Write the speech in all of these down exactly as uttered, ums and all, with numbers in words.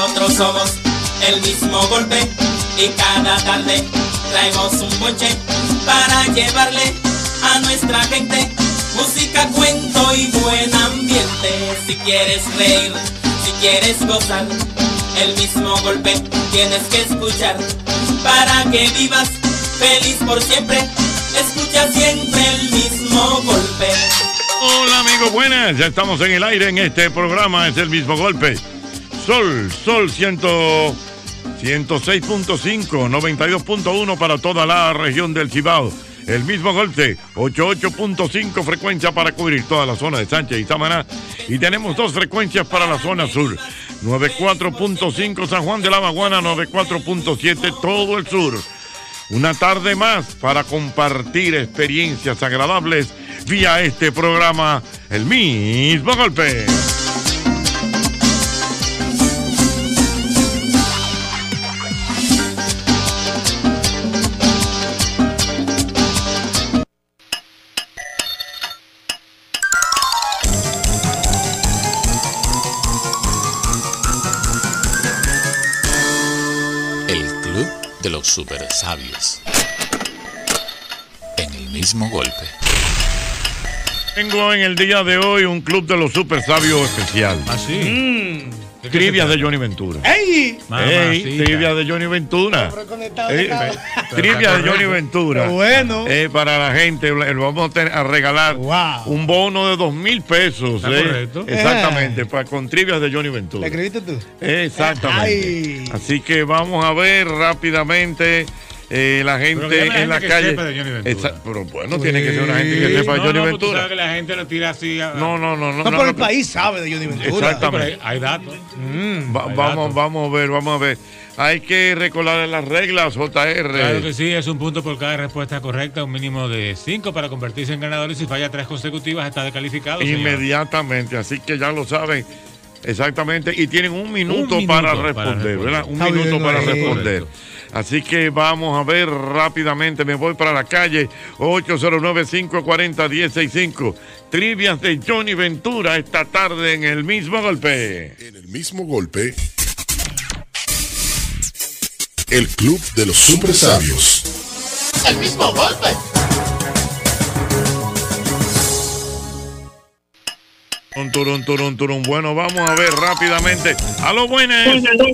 Nosotros somos el mismo golpe y cada tarde traemos un bonche para llevarle a nuestra gente música, cuento y buen ambiente. Si quieres reír, si quieres gozar, el mismo golpe tienes que escuchar para que vivas feliz por siempre. Escucha siempre el mismo golpe. Hola amigos, buenas, ya estamos en el aire en este programa, es el mismo golpe. Sol, Sol ciento seis punto cinco, noventa y dos punto uno para toda la región del Cibao. El mismo golpe, ochenta y ocho punto cinco frecuencia para cubrir toda la zona de Sánchez y Samaná. Y tenemos dos frecuencias para la zona sur. noventa y cuatro punto cinco San Juan de la Maguana, noventa y cuatro punto siete todo el sur. Una tarde más para compartir experiencias agradables vía este programa, El Mismo Golpe. De los super sabios. En el mismo golpe. Tengo en el día de hoy un club de los super sabios especial. ¿Ah, sí? Mm. Trivias de Johnny Ventura. ¡Ey! Ey, trivia de Johnny Ventura. Ey, trivia de Johnny Ventura. Bueno. Eh, para la gente, le vamos a, tener, a regalar wow. un bono de dos mil pesos. Eh. Correcto. Exactamente, eh. para, con trivias de Johnny Ventura. ¿Le escribiste tú? Exactamente. Ay. Así que vamos a ver rápidamente. Eh, la gente pero en la, la calle. Esa, pero bueno, sí. Tiene que ser una gente que sepa no, de Johnny no, Ventura. Tú sabes que la gente lo tira así. A... No, no, no. No, no, no pero no, el no, país sabe de Johnny Ventura. Exactamente. Sí, hay, hay datos. Mm, Va, hay vamos, datos. vamos a ver, vamos a ver. Hay que recordar las reglas, J R. Claro que sí, es un punto por cada respuesta correcta, un mínimo de cinco para convertirse en ganador y si falla tres consecutivas está descalificado. Inmediatamente, señor. Así que ya lo saben. Exactamente, y tienen un minuto, un minuto para, responder, para responder, ¿verdad? Un Está minuto bien, para responder. Correcto. Así que vamos a ver rápidamente, me voy para la calle ocho cero nueve, cinco cuatro cero, uno cero seis cinco. Trivias de Johnny Ventura esta tarde en El Mismo Golpe. En El Mismo Golpe, el Club de los Super Sabios. El Mismo Golpe. Turun, turun, turun. Bueno, vamos a ver rápidamente. ¡A lo buenas!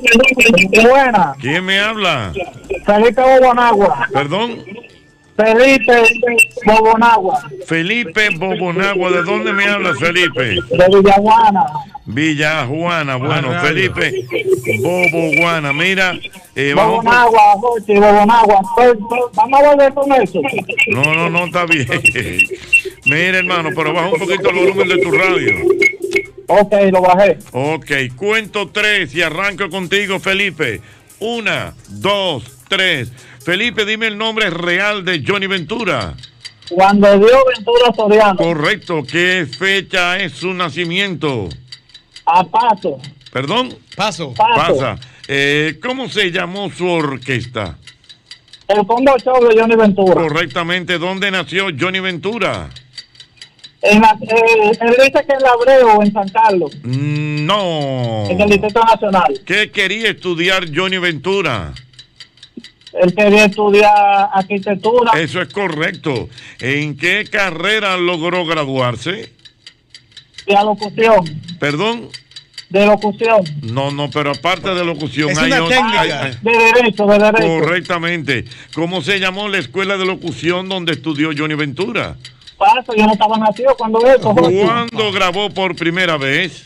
Buena. ¿Quién me habla? Felipe Bobonagua. ¿Perdón? Felipe Bobonagua. Felipe Bobonagua. ¿De dónde me hablas, Felipe? De Villajuana. Villajuana. Bueno, ah, Felipe Boboguana. Mira. Eh, Bobonagua, Jochi, Bobonagua. Pues, pues, vamos a volver con eso. No, no, no, está bien. Mira, hermano, pero baja un poquito el volumen de tu radio. Ok, lo bajé. Ok, cuento tres y arranco contigo, Felipe. Una, dos, tres. Felipe, dime el nombre real de Johnny Ventura. Juan de Dios Ventura Soriano. Correcto. ¿Qué fecha es su nacimiento? A paso. ¿Perdón? Paso. Paso. Pasa. Eh, ¿Cómo se llamó su orquesta? El Combo Show de Johnny Ventura. Correctamente. ¿Dónde nació Johnny Ventura? En la, eh, él dice que en Labreo, en San Carlos. No. En el Distrito Nacional. ¿Qué quería estudiar Johnny Ventura? Él quería estudiar arquitectura. Eso es correcto. ¿En qué carrera logró graduarse? De locución. ¿Perdón? De locución. No, no, pero aparte de locución es hay una otra. técnica. Hay, hay, de derecho, de derecho. Correctamente. ¿Cómo se llamó la escuela de locución donde estudió Johnny Ventura? Paso, yo no estaba nacido cuando eso. ¿Cuándo grabó por primera vez?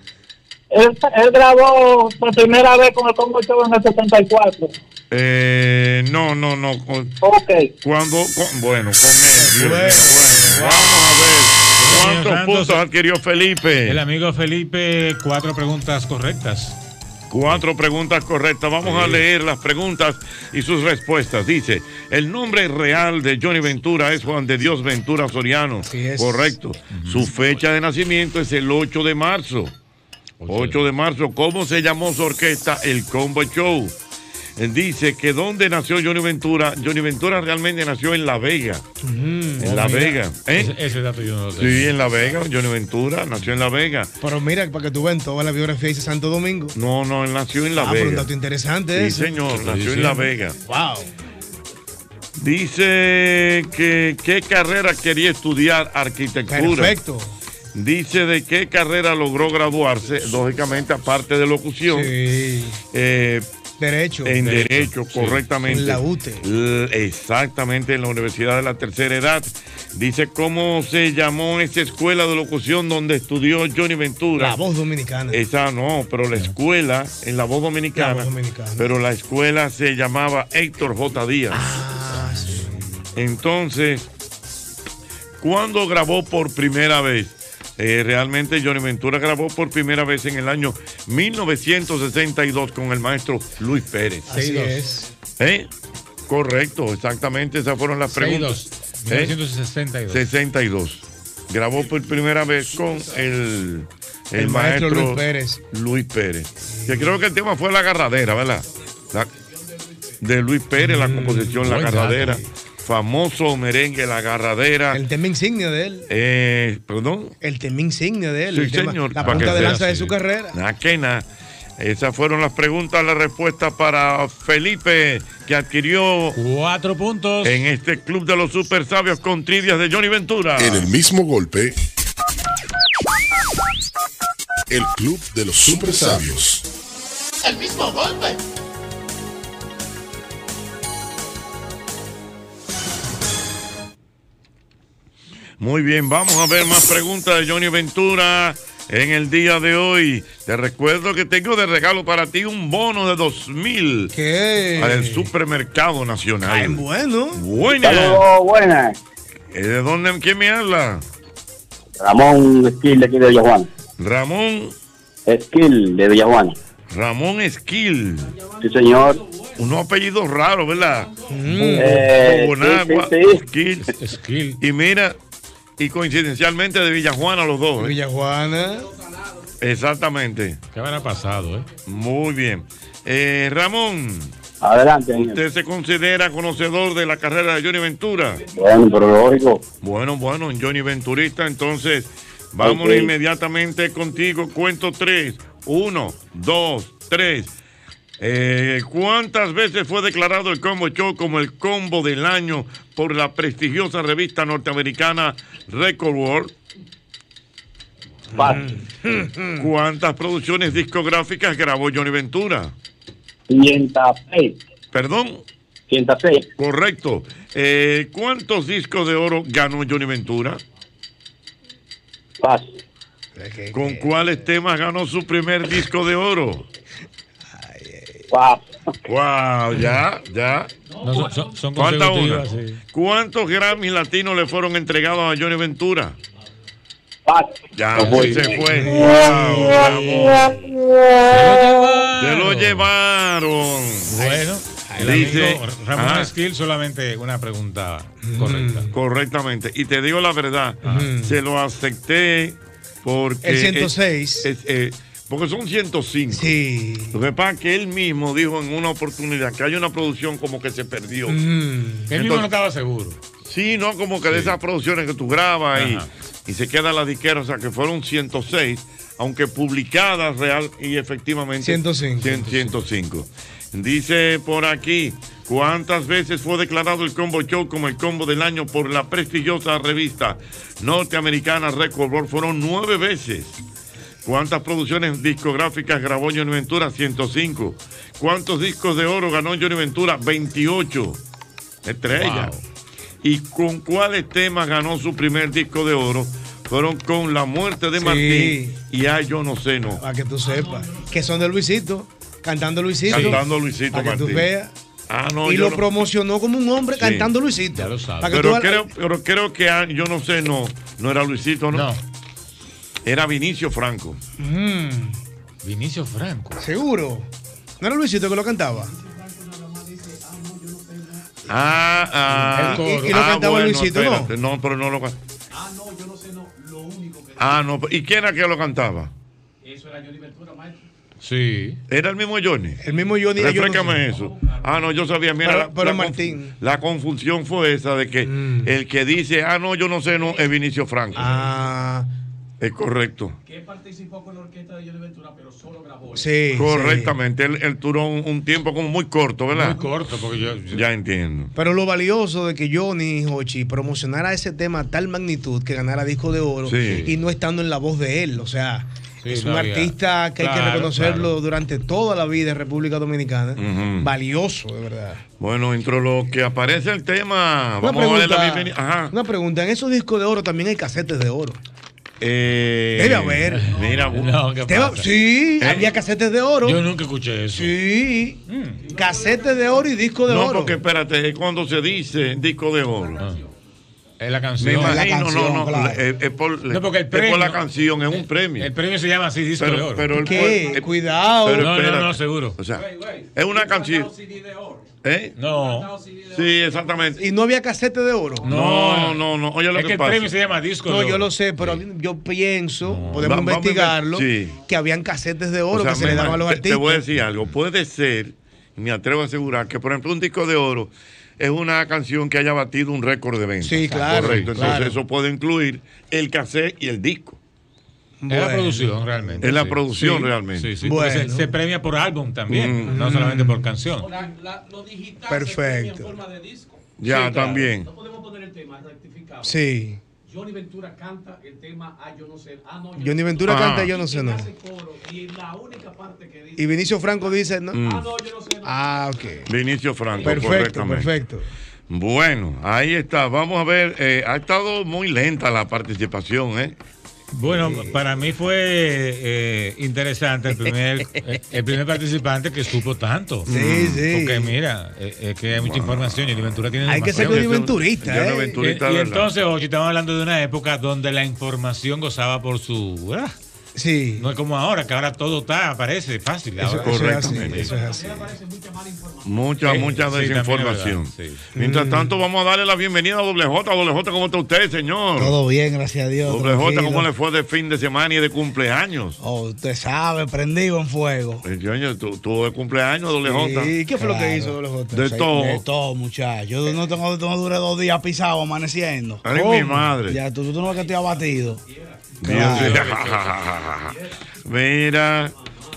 Él, él grabó por primera vez con el Combo Show en el setenta y cuatro. Eh, no, no, no. Con, ok. Cuando, con, bueno, con él. Bueno, bueno, bueno, vamos a ver. ¿Cuántos Santos, puntos adquirió Felipe? El amigo Felipe, cuatro preguntas correctas. Cuatro preguntas correctas. Vamos sí. a leer las preguntas y sus respuestas. Dice, el nombre real de Johnny Ventura es Juan de Dios Ventura Soriano. Es. Correcto. Uh-huh. Su fecha de nacimiento es el ocho de marzo. ocho de marzo. ¿Cómo se llamó su orquesta? El Combo Show. Él dice que dónde nació Johnny Ventura. Johnny Ventura realmente nació en La Vega. Uh-huh. En La Vega. ¿Eh? Ese, ese dato yo no lo tengo. Sí, en La Vega. Johnny Ventura nació en La Vega. Pero mira, para que tú veas toda la biografía dice Santo Domingo. No, no, él nació en La ah, pero un Vega. dato interesante Sí, ese. señor, nació en La Vega. Wow. Dice que qué carrera quería estudiar arquitectura. Perfecto. Dice de qué carrera logró graduarse, lógicamente, aparte de locución. Sí. Eh, Derecho. En Derecho, Derecho, correctamente. En la U T E. L- exactamente, en la Universidad de la Tercera Edad. Dice cómo se llamó esa escuela de locución donde estudió Johnny Ventura. La Voz Dominicana. Esa no, pero la escuela, en la Voz Dominicana. La Voz Dominicana. Pero la escuela se llamaba Héctor J. Díaz. Ah, sí. Entonces, ¿cuándo grabó por primera vez? Eh, realmente Johnny Ventura grabó por primera vez en el año mil novecientos sesenta y dos con el maestro Luis Pérez. Así es. ¿Eh? Correcto, exactamente, esas fueron las preguntas. mil novecientos sesenta y dos. sesenta y dos. Grabó por primera vez con el, el, El maestro maestro Luis Pérez. Luis Pérez. Que creo que el tema fue La Agarradera, ¿verdad? La- de Luis Pérez, la composición La buen Agarradera. dato. Famoso merengue La Agarradera. El tema insignia de él. Eh, perdón. El tema insignia de él. Sí, el tema- señor. La Para punta que de sea lanza de así. su carrera. Nada que nada. Esas fueron las preguntas, las respuestas para Felipe, que adquirió Cuatro puntos. en este club de los super sabios con trivias de Johnny Ventura. En el mismo golpe, el club de los super sabios. El mismo golpe. Muy bien, vamos a ver más preguntas de Johnny Ventura en el día de hoy. Te recuerdo que tengo de regalo para ti un bono de dos mil ¿Qué? para el Supermercado Nacional. Ay, bueno. Buenas. Saludos, buenas. Eh, ¿De dónde? ¿Quién me habla? Ramón Esquil de aquí de Villajuana. Ramón, Esquil de Villajuana. Ramón Esquil. Sí, señor. Unos apellidos raros, ¿verdad? Eh, Bonagua, sí, sí, sí. Esquil. Skill. Y mira, y coincidencialmente de Villajuana los dos. ¿eh? Villajuana. Exactamente. ¿Qué habrá pasado, eh? Muy bien. Eh, Ramón, Adelante, señor. ¿usted se considera conocedor de la carrera de Johnny Ventura? Bueno, pero lógico. Bueno, bueno, Johnny Venturista, entonces vámonos Ok. inmediatamente contigo. Cuento tres. Uno, dos, tres. Eh, ¿Cuántas veces fue declarado el Combo Show como el combo del año por la prestigiosa revista norteamericana Record World? Fácil. ¿Cuántas producciones discográficas grabó Johnny Ventura? ciento seis. Perdón, ciento seis. correcto. Eh, ¿Cuántos discos de oro ganó Johnny Ventura? Fácil. ¿Con cuáles temas ganó su primer disco de oro? Fácil. Wow, ya, ya. No, son, son, son Falta una. consecutivas, sí. ¿Cuántos Grammys latinos le fueron entregados a Johnny Ventura? Fácil. Ya, No fue. se fue. Wow, Ramón. Se lo llevaron. Bueno, el Dice- amigo Ramón Ajá. Skill, solamente una pregunta correcta. Correctamente. Y te digo la verdad, se lo acepté porque... El ciento seis. es- es, eh, porque son ciento cinco. Sí. Lo que pasa es que él mismo dijo en una oportunidad que hay una producción como que se perdió. Mm. Él mismo Entonces- no estaba seguro. Sí, no, como que de esas producciones que tú grabas y, Ajá. y se queda la disquera, o sea que fueron ciento seis, aunque publicadas real y efectivamente ciento cinco. cien- ciento cinco. Dice por aquí, ¿cuántas veces fue declarado el Combo Show como el combo del año por la prestigiosa revista norteamericana Record World? Fueron nueve veces. ¿Cuántas producciones discográficas grabó Johnny Ventura? ciento cinco. ¿Cuántos discos de oro ganó Johnny Ventura? veintiocho. Estrella. Wow. ¿Y con cuáles temas ganó su primer disco de oro? Fueron con La Muerte de Sí. Martín y Ay, yo no sé, no. Para que tú sepas. Que son de Luisito. Cantando Luisito. Cantando Luisito Para que tú Martín. veas. Ah, no, y yo lo no- promocionó como un hombre Sí. cantando Luisito. Ya lo sabes. Para que Pero tú- creo, pero creo que Ay, yo no sé, no. No era Luisito, ¿no? No, Era Vinicio Franco. Mm, Vinicio Franco. seguro. ¿No era Luisito que lo cantaba? Ah, ah. El coro. Y- y lo ah, cantaba Luisito, ¿no? espérate, ¿no? pero no lo cantaba. Ah, no, yo no sé, no. Lo único que. Ah, no. ¿Y quién era que lo cantaba? Eso era Johnny Ventura, maestro. Sí. ¿Era el mismo Johnny? El mismo Johnny. Refrescame eso. Ah, no, yo sabía. Mira, Pero- la, pero la Martín. conf- la confusión fue esa de que Mm. el que dice, ah, no, yo no sé, no, es Vinicio Franco. Ah, Es correcto. Que participó con la orquesta de Johnny Ventura, pero solo grabó. sí. Correctamente. Él, él duró un, un tiempo como muy corto, ¿verdad? Muy corto, porque yo. yo- Ya entiendo. Pero lo valioso de que Johnny Hochi promocionara ese tema a tal magnitud que ganara disco de oro Sí. y no estando en la voz de él, o sea, Sí, es no un había- artista que hay que Claro, reconocerlo claro. durante toda la vida en República Dominicana. Ujú. Valioso, de verdad. Bueno, entre lo que aparece el tema, Una vamos a darle la pregunta, bienvenida. Ajá. una pregunta, en esos discos de oro también hay casetes de oro. Eh, Debe haber. Mira, No, ¿qué Te va- pasa? Sí, ¿Eh? había casetes de oro. Yo nunca escuché eso. Sí, casetes de oro y disco de no, oro. porque espérate, es cuando se dice disco de oro. Ah. Es la Me canción. imagino, canción, no, no, claro. es, es por, No, porque el es por premio- la canción, es un premio. El premio se llama así, disco de pero, oro. pero el ¿Qué? eh, Cuidado. pero No, no, espérate. no, seguro. O sea, es una canción. ¿Eh? No. Sí, exactamente. Y no había casetes de oro. No, no, no. Oye, lo Es que, que el pasa. premio se llama disco No, de oro. yo lo sé, pero yo pienso, podemos Va- vamos a ver- investigarlo, sí. que habían casetes de oro O sea, que se me le daban a los imag- te, te artistas. voy a decir algo. Puede ser, me atrevo a asegurar, que por ejemplo un disco de oro es una canción que haya batido un récord de ventas. Sí, claro, Correcto. Entonces claro. eso puede incluir el cassette y el disco. Es la Bueno. producción realmente. Es la sí. producción Sí, realmente. Sí, sí. porque Bueno. Se, se premia por álbum también, Mm. no solamente por canción. La, la, lo digital Perfecto. se premia en forma de disco. Ya, Sí, claro. también. No podemos poner el tema rectificado. Sí. Johnny Ventura canta el tema Ah, yo no sé. Ah, no, yo Johnny no sé. Ventura Ah. canta Yo no Y sé quien nada. hace coro, y la única parte que dice Y Vinicio Franco dice, ¿no? Mm. Ah, no, yo no sé. no. Ah, ok. Vinicio Franco, Perfecto, correctamente. perfecto. Bueno, ahí está. Vamos a ver. eh, ha estado muy lenta la participación, ¿eh? Bueno, para mí fue eh, interesante el primer, eh, el primer participante que supo tanto. Sí, sí. Porque mira, eh, es que hay mucha información y Johnny Ventura tiene Hay que ser demasiado. Johnny Venturista, Johnny ¿eh? Venturista, Y, y ¿verdad? entonces, Ochi, estamos hablando de una época donde la información gozaba por su... ¿verdad? Sí. No es como ahora, que ahora todo está, aparece fácil. Eso, Ahora- eso es así, Correctamente. eso es así. Mucha, Sí, mucha sí, también es desinformación. verdad, sí. Mientras tanto, vamos a darle la bienvenida a Doble J. Doble J, ¿cómo está usted, señor? Todo bien, gracias a Dios. Doble J, tranquilo. ¿cómo le fue de fin de semana y de cumpleaños? Oh, usted sabe, prendido en fuego. Eh, coño, tú, tú de cumpleaños, Doble J. ¿Y qué fue lo que Claro. hizo Doble J? De todo. De todo, muchachos. Yo no tengo, no duré dos días pisado, amaneciendo. Ay, ¿Cómo? mi madre. Ya, tú, tú no ves que estoy abatido. Dios Claro. mío. Mira,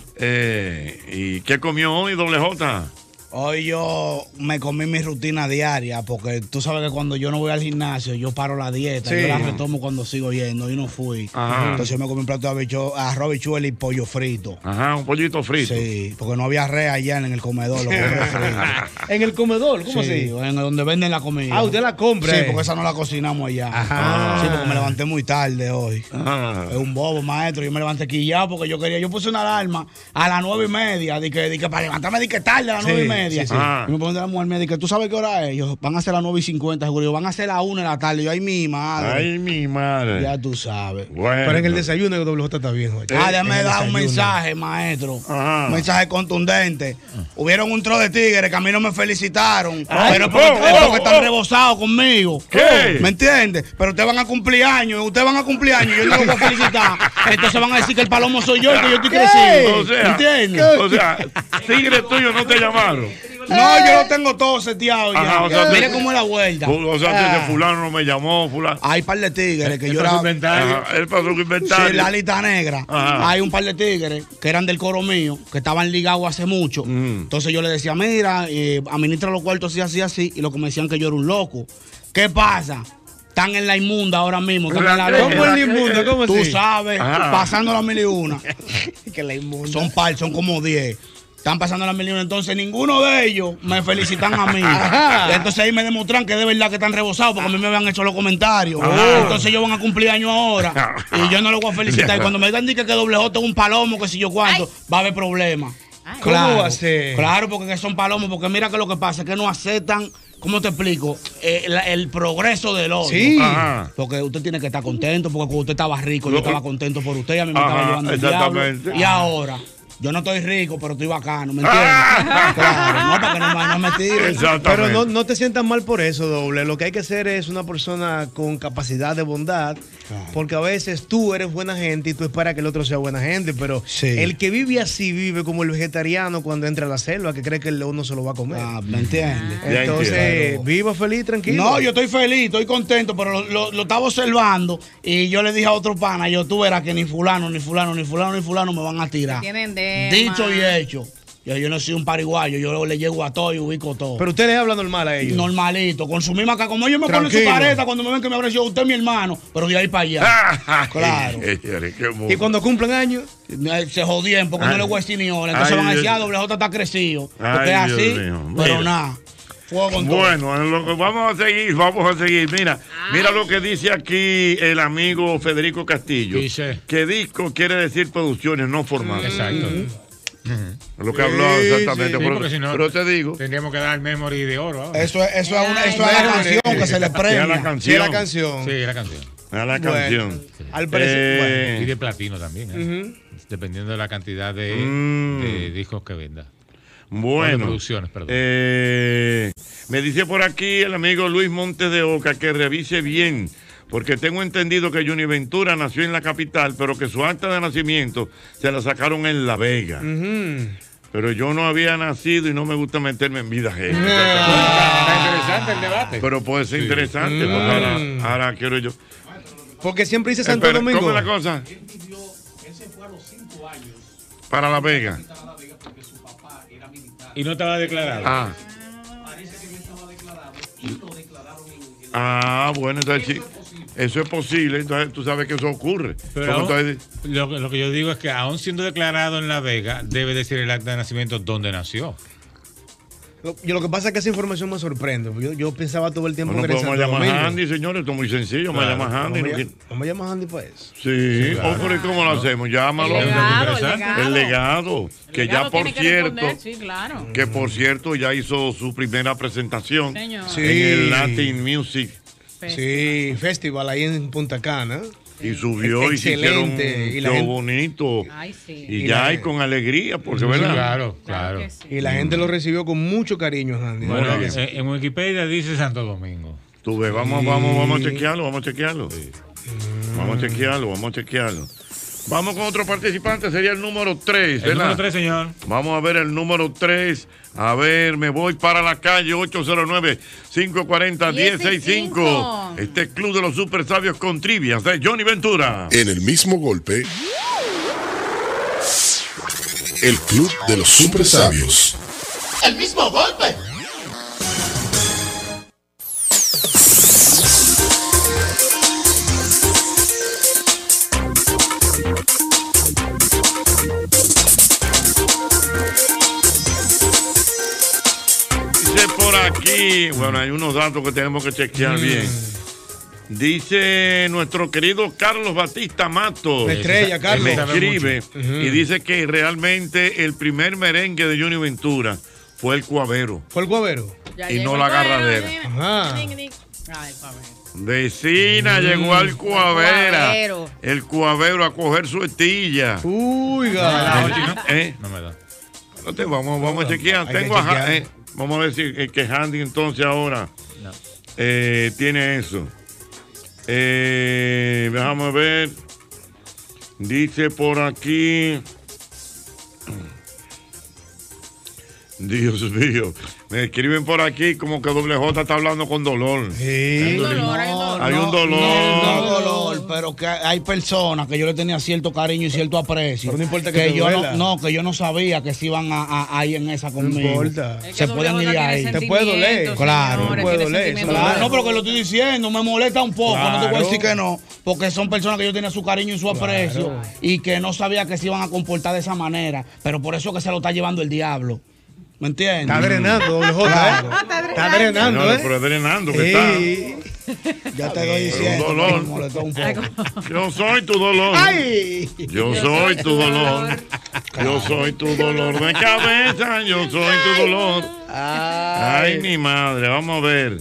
eh, ¿y qué comió hoy, Doble J? Hoy yo me comí mi rutina diaria, porque tú sabes que cuando yo no voy al gimnasio, yo paro la dieta, Sí. yo la retomo cuando sigo yendo y no fui. Ajá. Entonces yo me comí un plato de habicho- arroz, habichuela y pollo frito. Ajá, un pollito frito. Sí, porque no había res allá en el comedor, lo compré frito. En el comedor, ¿cómo Sí, así? en donde venden la comida. Ah, usted la compra. Sí, eh. porque esa no la cocinamos allá. Ajá. Sí, porque me levanté muy tarde hoy. Ajá. Es un bobo, maestro. Yo me levanté quillado porque yo quería. Yo puse una alarma a las nueve y media. Di que, di que para levantarme, di que tarde a las Sí, nueve y media. sí, sí. Ah. Y me pone la mujer, me dice, ¿tú sabes qué hora es? Ellos van a ser las nueve y cincuenta, seguro. Yo, van a ser las una de la tarde. Yo, ay, mi madre. Ay, mi madre. Ya tú sabes. Bueno. Pero en el desayuno el Doble J está bien, Jochi. Ah, En déjame el dar un desayuno. mensaje, maestro. Ajá. Un mensaje contundente. Hubieron un tro de tigres que a mí no me felicitaron. Ay, pero es porque, oh, es oh, porque están oh. rebosados conmigo. ¿Qué? ¿Me entiendes? Pero ustedes van a cumplir años. Ustedes van a cumplir años. Yo no los voy a felicitar. Entonces van a decir que el palomo soy yo y que yo estoy creciendo. O sea, ¿Me entiendes? o sea, tigres tuyos no te llamaron. No, yo lo tengo todo seteado ya. Ajá, o sea, Mire tú- cómo es la vuelta. O sea, Ah. ese fulano no me llamó, fulano. Hay un par de tigres que Él yo pasó era... inventario. Ajá, él pasó un Sí, inventario. la lista negra. Ajá. Hay un par de tigres que eran del coro mío, que estaban ligados hace mucho. Mm. Entonces yo le decía, mira, eh, administra los cuartos así, así, así. Y lo que me decían que yo era un loco. ¿Qué pasa? Están en la inmunda ahora mismo. Están en la ¿Cómo ¿Cómo ley. es el inmundo? ¿Cómo Tú así? sabes, Ajá. pasando la mil y una. Que la inmunda. Son par, son como diez. Están pasando la mil y una. Entonces ninguno de ellos me felicitan a mí. Ajá. Y entonces ahí me demuestran que de verdad que están rebosados porque a mí me habían hecho los comentarios. Ajá. Entonces ellos van a cumplir años ahora. Y yo no los voy a felicitar. Y cuando me digan di que, que doble J es un palomo, que si yo cuánto, va a haber problemas. ¿Cómo va a ser? Claro, porque que son palomos. Porque mira que lo que pasa es que no aceptan, ¿cómo te explico? Eh, la- el progreso del otro. Sí. Ajá. Porque usted tiene que estar contento, porque cuando usted estaba rico, yo Lo- estaba contento por usted y a mí me Ajá, estaba llevando el diablo. exactamente. Y ahora, Yo no estoy rico, pero estoy bacano, ¿me entiendes? Claro, no, para que no, no me tiren. Pero no, no te sientas mal por eso, doble. Lo que hay que ser es una persona con capacidad de bondad, porque a veces tú eres buena gente y tú esperas que el otro sea buena gente, pero Sí. el que vive así vive como el vegetariano cuando entra a la selva, que cree que el león no se lo va a comer. Ah, ¿me entiendes? Ya Entonces, entiendo. viva feliz, tranquilo. No, yo estoy feliz, estoy contento, pero lo, lo- lo estaba observando y yo le dije a otro pana, yo tú verás que ni fulano, ni fulano, ni fulano, ni fulano me van a tirar. Tienen de Dicho y hecho. Yo, yo no soy un pariguayo, yo le llego a todo y ubico todo. Pero usted le habla normal a ellos. Normalito, con su misma cara. Como ellos me ponen su Tranquilo. careta cuando me ven que me abren, yo, usted es mi hermano, pero de ahí para allá. Claro. Señores, qué mundo. Y cuando cumplen años, Se jodían porque Ay. no le voy a decir ni hora. Entonces Ay, van a decir, Dios. ah, doble J está crecido. Ay, Porque es Dios así, mío. pero Mira. nada. Fuego con todo. Bueno, en lo que vamos a seguir, vamos a seguir. Mira, mira lo que dice aquí el amigo Federico Castillo. Dice. Que disco quiere decir producciones no formales. Exacto. Lo que habló Sí, exactamente. Sí, pero, porque si no, pero te digo, tendríamos que dar el memory de oro ahora. Eso es, eso es, una, eso es Ay, la ay, canción ay, que se le a la premia. sí, canción. la canción. Sí, la canción. A la Bueno, canción. al parecer- Eh, Y de platino también, ¿eh? Ujú. Dependiendo de la cantidad de, Mm. de discos que venda. O de Bueno, producciones, perdón. eh, me dice por aquí el amigo Luis Montes de Oca que revise bien, porque tengo entendido que Johnny Ventura nació en la capital, pero que su acta de nacimiento se la sacaron en La Vega. Ujú. Pero yo no había nacido y no me gusta meterme en vida ajena. Está interesante el debate. Pero puede ser interesante, porque ahora, ahora quiero yo. Porque siempre dice Santo Espera, Domingo. ¿cómo es la cosa? Él vivió, él se fue a los cinco años Para La Vega. a La Vega porque su papá era militar. Y no estaba declarado. Ah, Parece que no estaba declarado y lo declararon en, en ah bueno, entonces sí. Eso es posible, entonces tú sabes que eso ocurre. Pero Como aún- entonces- lo, que- lo que yo digo es que aún siendo declarado en La Vega, debe decir el acta de nacimiento dónde nació. Lo- Yo lo que pasa es que esa información me sorprende. Yo, yo pensaba todo el tiempo Bueno, que era pues en vamos a Santo llamar a Domingo. Andy, señores, esto es muy sencillo, vamos a Claro, llamar a Andy. Vamos no a- quiere- vamos a llamar a Andy para eso. Sí, claro. oh, pero ¿y cómo lo hacemos? Llámalo. El legado, el interesante. legado. El legado, que El ya legado por tiene que cierto, responder, sí, claro. que por cierto ya hizo su primera presentación Señor. Sí. en el Latin Music Sí, festival ahí en Punta Cana. y subió y se hicieron un Excelente. Y la show gente- bonito Ay, sí. y, Y ya la- hay con alegría, porque Sí, verdad. claro, Claro claro. que sí. Y la gente lo recibió con mucho cariño, Andy. de Bueno, verdad que sí. en, en Wikipedia dice Santo Domingo. Tú ves, vamos, vamos, vamos a chequearlo, vamos a chequearlo. Vamos a chequearlo, vamos a chequearlo. Vamos con otro participante, sería el número tres, El número tres, señor. Vamos a ver el número tres. A ver, me voy para la calle ocho cero nueve, cinco cuatro cero, uno cero seis cinco. Este es Club de los Super Sabios con trivias de Johnny Ventura. En el mismo golpe, el Club de los Super Sabios. El mismo golpe. Dice por aquí, bueno, hay unos datos que tenemos que chequear bien. Dice nuestro querido Carlos Batista Mato. La estrella, Carlos. Me Sabe escribe mucho. Ujú. y dice que realmente el primer merengue de Johnny Ventura fue el Cuavero. ¿Fue el guavero? Ya y llegó no el la cuadro, agarradera. dime. Ajá. Ding, ding. Ay, pa' ver. Vecina llegó al Cuavera. Cuavero. El Cuavero a coger su estilla. Uy, Ah, ga- oye, ¿no? ¿Eh? No me da. Espérate, vamos, vamos a chequear. Hay que Tengo a Ja- chequear. eh, vamos a ver si eh, que Handy entonces ahora No. eh, tiene eso. Eh, déjame ver. Dice por aquí. Dios mío. Me escriben por aquí como que Doble J está hablando con dolor. Sí. Hay dolor, hay dolor. Hay un dolor. No, no dolor, pero que hay personas que yo le tenía cierto cariño y cierto aprecio. Pero no importa que te yo duela. no, no, que yo no sabía que se iban a, a, a ir en esa No conmigo. importa. Es que Se doble pueden ir J de tiene ahí. Te puede doler. sentimientos, Claro. señores, Te puede tiene doler, sentimientos. eso Claro, no, pero que lo estoy diciendo, me molesta un poco, no te voy a Claro. decir que no, porque son personas que yo tenía su cariño y su aprecio y que no sabía que se iban a comportar de esa manera, pero por eso que se lo está llevando el diablo. ¿Me entiendes? Está drenando, doble J. Claro. ¿eh? Está drenando, Señores, ¿eh? pero es drenando que está. Sí. Ya te doy diciendo, un dolor. me molestó un poco. Yo soy tu dolor. ¡Ay! Yo soy tu dolor. Yo soy tu dolor de cabeza. Yo soy tu dolor. Ay, mi madre. Vamos a ver.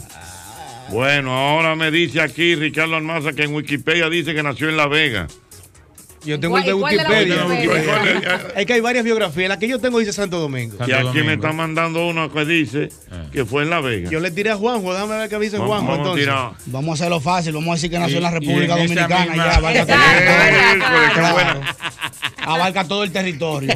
Bueno, ahora me dice aquí Ricardo Almaza que en Wikipedia dice que nació en La Vega. Yo tengo el de ¿Cuál- cuál de la Wikipedia. Wikipedia? Es que hay varias biografías. La que yo tengo dice Santo Domingo. Y aquí me están mandando uno que dice que fue en La Vega. Yo le tiré a Juanjo, déjame ver qué dice Vamos- Juanjo vamos a entonces. tirar. Vamos a hacerlo fácil, vamos a decir que nació Y- en la y República en esa Dominicana. misma- Ya, abarca, Exacto, todo, qué buena. abarca todo el territorio.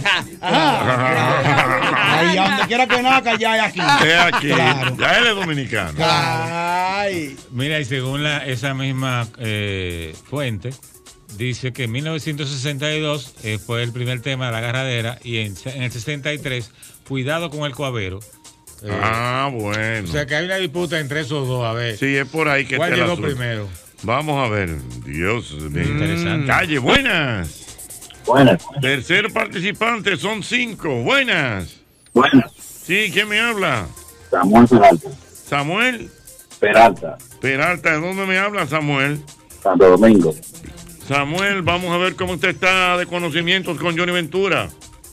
Ahí, a donde quiera que nazca, ya es aquí. Es aquí. Claro. Ya él es dominicano. Ay. Mira, y según la, esa misma eh, fuente, dice que en mil novecientos sesenta y dos eh, fue el primer tema de la agarradera y en, en el sesenta y tres, cuidado con el coavero. Eh, Ah, bueno. O sea que hay una disputa entre esos dos, a ver. Sí, es por ahí que ¿Cuál está el llegó asunto. primero? Vamos a ver. Dios mío. Interesante. Calle, buenas. Buenas. Tercer participante, son cinco. Buenas. Buenas. Sí, ¿quién me habla? Samuel Peralta. Samuel Peralta, Peralta. ¿De dónde me habla Samuel? Santo Domingo. Samuel, vamos a ver cómo usted está de conocimientos con Johnny Ventura.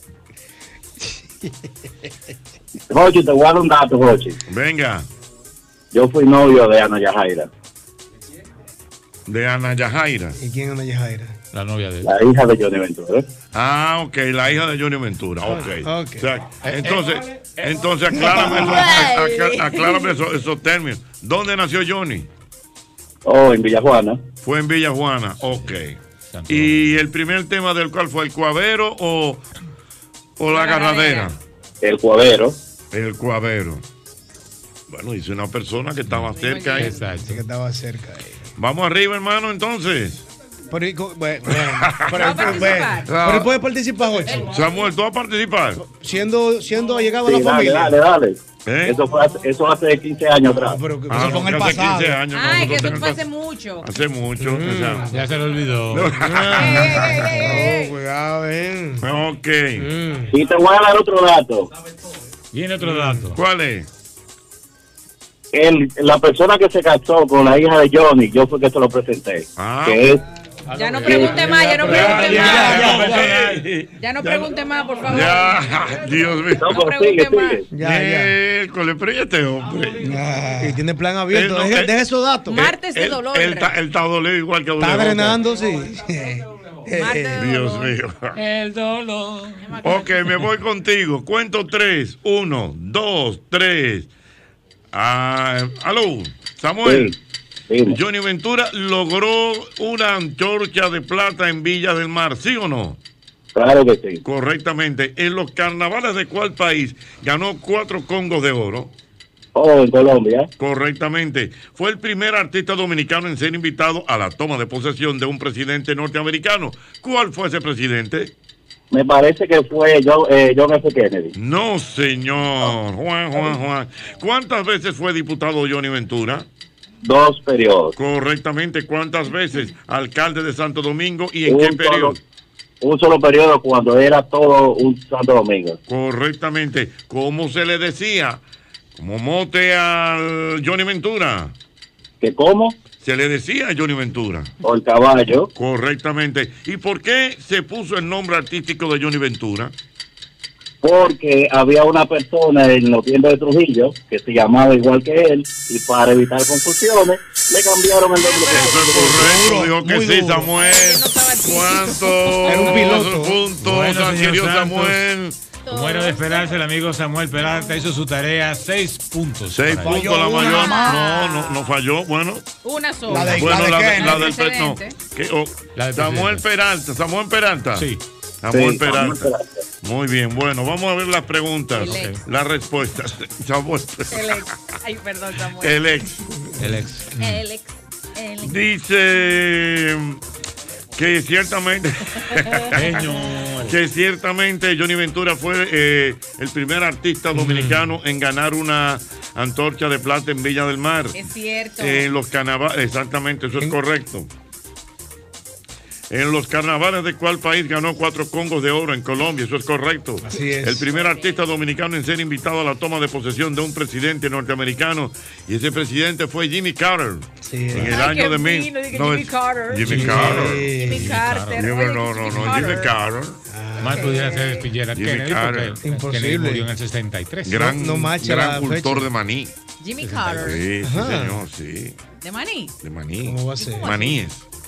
Jochi, te voy a dar un dato, Jochi. Venga, Yo fui novio de Ana Yajaira, de Ana Yajaira. ¿Y quién es Ana Yajaira? La novia de él. la hija de Johnny Ventura. Ah, ok, la hija de Johnny Ventura. Ok. Ok. O sea, entonces, entonces aclárame, eso, aclá- aclárame eso- esos términos. ¿Dónde nació Johnny? Oh, en Villajuana. Fue en Villajuana. Ok. Santo ¿Y el primer tema del cual fue el cuavero o, o la agarradera? El Cuavero. El cuavero. Bueno, dice una persona que estaba cerca ahí. Exacto. Sí, que estaba cerca ahí. Vamos arriba, hermano, entonces. Pero, y co- bueno, bueno, pero, ¿Va a pero, participar? bueno, pero puede participar, Jochi. Samuel, ¿tú vas a participar? Siendo, siendo allegado a Sí, la dale, familia. dale, dale. ¿Eh? Eso, fue hace, eso hace quince años atrás. Ah, pero que- Ah, Eso fue en el porque hace pasado. quince años. Ay, nosotros que eso tenemos- fue hace mucho. Hace mucho. Mm. exacto. Ya se lo olvidó. Oh, cuidado, ven. Ok. Mm. Y te voy a dar otro dato. Viene otro dato. ¿Cuál es? El, la persona que se casó con la hija de Johnny, yo fue que se lo presenté. Ah. Que es Ya no pregunte más, ya no Ya, pregunte ya, más. ya, Ya no pregunte más, por favor. Ya, Dios mío. No, No pero sigue, pregunte más. sigue. Ya, ya. Miércoles, pero ¿y este hombre? Y tiene plan abierto. Él no- Deje, él- deje esos datos. Martes de Él- dolor. Él está él está dolido igual que Está Doble drenando, sí. Martes de Dios dolor. mío. El dolor. Ok, me voy contigo. Cuento tres. Uno, dos, tres. Ah, aló, Samuel. Sí, dime. Johnny Ventura logró una antorcha de plata en Villa del Mar, ¿sí o no? Claro que sí. Correctamente. ¿En los carnavales de cuál país ganó cuatro congos de oro? Oh, en Colombia. Correctamente. Fue el primer artista dominicano en ser invitado a la toma de posesión de un presidente norteamericano. ¿Cuál fue ese presidente? Me parece que fue John, eh, John F. Kennedy. No, señor. Juan, Juan, Juan. ¿Cuántas veces fue diputado Johnny Ventura? Dos periodos. Correctamente. ¿Cuántas veces alcalde de Santo Domingo y en Un qué solo- periodo? Un solo periodo cuando era todo un Santo Domingo. Correctamente. ¿Cómo se le decía? Como mote al Johnny Ventura. ¿Que cómo? Se le decía a Johnny Ventura. O el caballo. Correctamente. ¿Y por qué se puso el nombre artístico de Johnny Ventura? Porque había una persona en los tiempos de Trujillo que se llamaba igual que él y para evitar confusiones le cambiaron el nombre. Eso es correcto. Duro, Dijo que muy sí, duro. Samuel. ¿Cuántos Era un piloto. puntos Bueno, señor adquirió Santos. Samuel? Como era de esperarse, el amigo Samuel Peralta hizo su tarea, seis puntos. Seis para él. puntos la una mayor. más. No, no, no falló. Bueno, Una sola. La de- bueno, la, de- Kennedy. la del pe- no. Presidente. ¿Qué? Oh, La del Samuel presidente. Peralta. Samuel Peralta. Sí. Samuel Sí, Peralta. Samuel Peralta. Muy bien, bueno, vamos a ver las preguntas, El ex. las respuestas. Samuel, El ex. Ay, perdón, Samuel. el ex. El ex. El ex. El ex. Dice que ciertamente, Señor. que ciertamente Johnny Ventura fue eh, el primer artista dominicano en ganar una antorcha de plata en Villa del Mar. Es cierto. En los carnavales, exactamente, eso es correcto. En los carnavales de cuál país ganó cuatro congos de oro en Colombia, eso es correcto. Así es. El primer artista dominicano en ser invitado a la toma de posesión de un presidente norteamericano, y ese presidente fue Jimmy Carter. Sí, En el Ay, año qué de mil. fino, dije no, Jimmy es- Carter. Jimmy Sí. Carter. Jimmy Carter. Jimmy- Oye, no, no, Jimmy no, Jimmy Carter. Carter. Más pudiera ser Piñera Jimmy Kennedy, Carter. porque Imposible. Kennedy murió en el sesenta y tres. Gran, no marcha gran la cultor fecha. de maní. Jimmy Carter. Sí, sí, Ajá. señor, sí. ¿De maní? De maní. ¿Cómo va a ser? Maníes.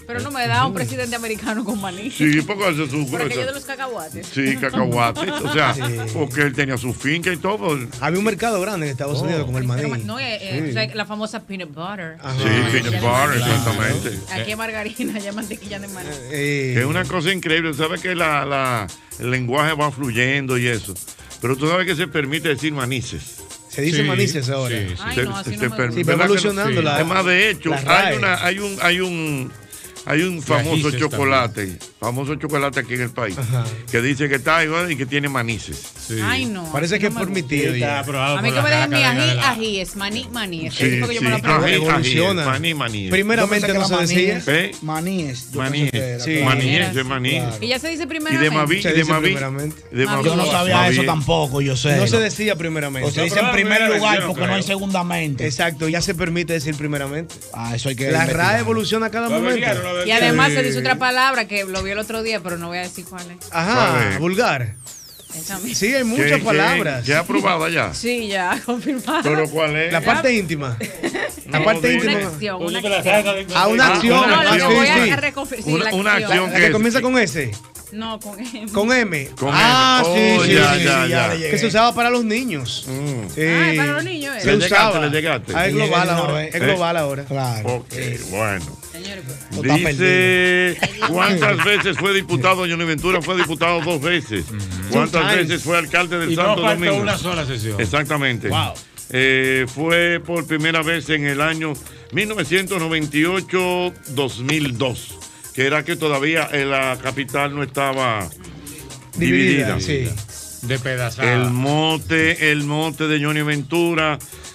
Pero no me da un presidente americano con maní. Sí, porque hace su. Por aquello de los cacahuates. Sí, cacahuates. O sea, Sí. porque él tenía su finca y todo. Había un mercado grande en Estados Oh. Unidos con el maní. Pero, no, eh, eh, Sí. o sea, la famosa peanut butter. Sí, peanut butter, exactamente. Aquí es margarina, ya mantequilla de maní. Que es una cosa increíble. ¿Sabes que la, la, el lenguaje va fluyendo y eso? Pero tú sabes que se permite decir manices. Se dice Sí, manices ahora. sí, sí. Ay, Se- no, así se no me permite- gusta. Sí, va ¿verdad que no? evolucionando la- Además, de hecho, las hay, R A E. una, hay un, hay un, hay un famoso ajíes chocolate, famoso chocolate aquí en el país, que dice que está igual y que tiene manices. Ay, no. Parece que es permitido ya. A mí que me dejen mi ají, ají, es maní, maní. Es Sí, que yo sí, me lo aprendí. ají, Evoluciona. ají, maní, maní. Primeramente Yo no pensé se que era decía. ¿Eh? Maníes. yo Maníes. pensé que era, Sí. claro. Maníes, de maní. Y ya se dice Y primeramente. de Maví, Se de dice Maví. primeramente. de Maví. Yo no sabía Maví. eso tampoco, yo sé. No se decía primeramente. Se dice en primer lugar porque no hay segundamente. Exacto, ya se permite decir primeramente. Ah, eso hay que La investigar. R A E evoluciona cada momento. Y además se dice otra palabra que lo vi el otro día, pero no voy a decir cuál es. Ajá, vulgar. Esa misma. Sí, hay muchas ¿Qué- palabras. qué- qué aprobada ya? Sí, ya, confirmado. ¿Pero cuál es? La parte íntima. La parte Una íntima. acción, una Oye, que la acción. saca de- Ah, una Ah, acción. una No, lo Ah, que acción. voy sí, a sí. a reconfir- sí, Una- la una acción. acción La que comienza con S. No, con M. Con M. Con ah, M. sí, Oh, sí, ya, sí, ya, sí, ya. le llegué. Que se usaba para los niños. Mm. Sí. Ay, para los niños, ¿eh? Se ¿Le llegaste, usaba. le llegaste? Ah, es Le global llegué de una ahora. vez. Es global ahora. Claro. Ok, bueno. Señores, pues. No está Dice, ¿cuántas veces fue diputado? Johnny Ventura fue diputado dos veces. ¿Cuántas Two times. veces fue alcalde del Y no Santo faltó Domingo? una sola sesión. Exactamente. Wow. Eh, fue por primera vez en el año mil novecientos noventa y ocho a dos mil dos, que era que todavía eh, la capital no estaba dividida. Dividida, sí. De pedazada. El mote, el mote de Johnny Ventura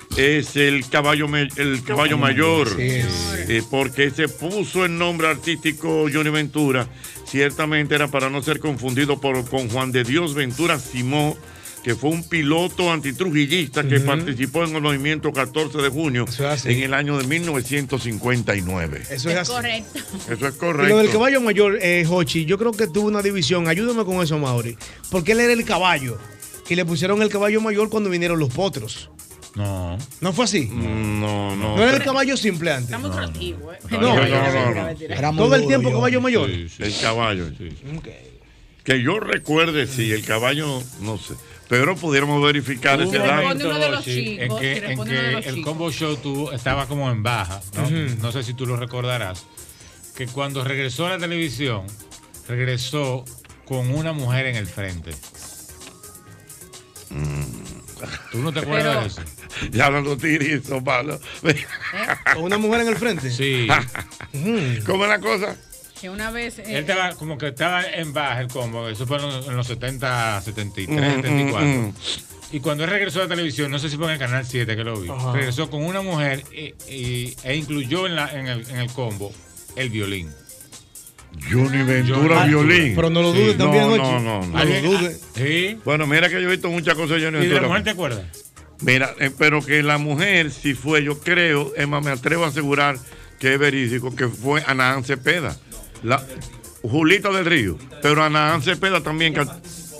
es el caballo, me- el caballo mayor, Sí, es. eh, porque se puso el nombre artístico Johnny Ventura. Ciertamente era para no ser confundido por, con Juan de Dios Ventura Simó, que fue un piloto antitrujillista que participó en el movimiento catorce de junio Eso es así. en el año de mil novecientos cincuenta y nueve. Eso es Es así. correcto. Eso es Y correcto. lo del caballo mayor, eh, Jochi, yo creo que tuvo una división. Ayúdame con eso, Mauri. Porque él era el caballo. Y le pusieron el caballo mayor cuando vinieron los potros. No. ¿No fue así? Mm, No, no. No era el caballo simple antes. Estamos creativos, ¿eh? No, no, no, no. Era muy Todo el duro, tiempo yo. caballo mayor. Sí, sí. El caballo. Ok. Que yo recuerde, sí, el caballo, no sé. Pero pudiéramos verificar Hubo ese un dato. Responde uno de los Jochi, en chicos, que, y en responde que uno de los el chicos. Combo Show tuvo- estaba como en baja, ¿no? No sé si tú lo recordarás, que cuando regresó a la televisión, regresó con una mujer en el frente. ¿Tú no te acuerdas Pero- de eso? Ya hablando tirizo, Pablo. Con una mujer en el frente. Sí. ¿Cómo es la cosa? Que una vez. eh, Él estaba como que estaba en baja el combo, eso fue en los, en los setenta, setenta y tres, Mm, setenta y cuatro. mm, mm. Y cuando él regresó a la televisión, no sé si fue en el canal siete que lo vi, Ajá. regresó con una mujer e, y- e incluyó en, la, en, el, en el combo el violín. Johnny Ventura Johnny violín. Pero no lo dudes Sí. también, no, Jochi. no, no, no. No lo Alguien- dudes. ah, Sí. Bueno, mira que yo he visto muchas cosas de Johnny ¿Y de la Ventura. mujer te acuerdas? Mira, eh, pero que la mujer, si fue, yo creo, es más, me atrevo a asegurar que es verídico, que fue Anaán Cepeda. La, Julita del Río. Pero Anaán Cepeda también cantó.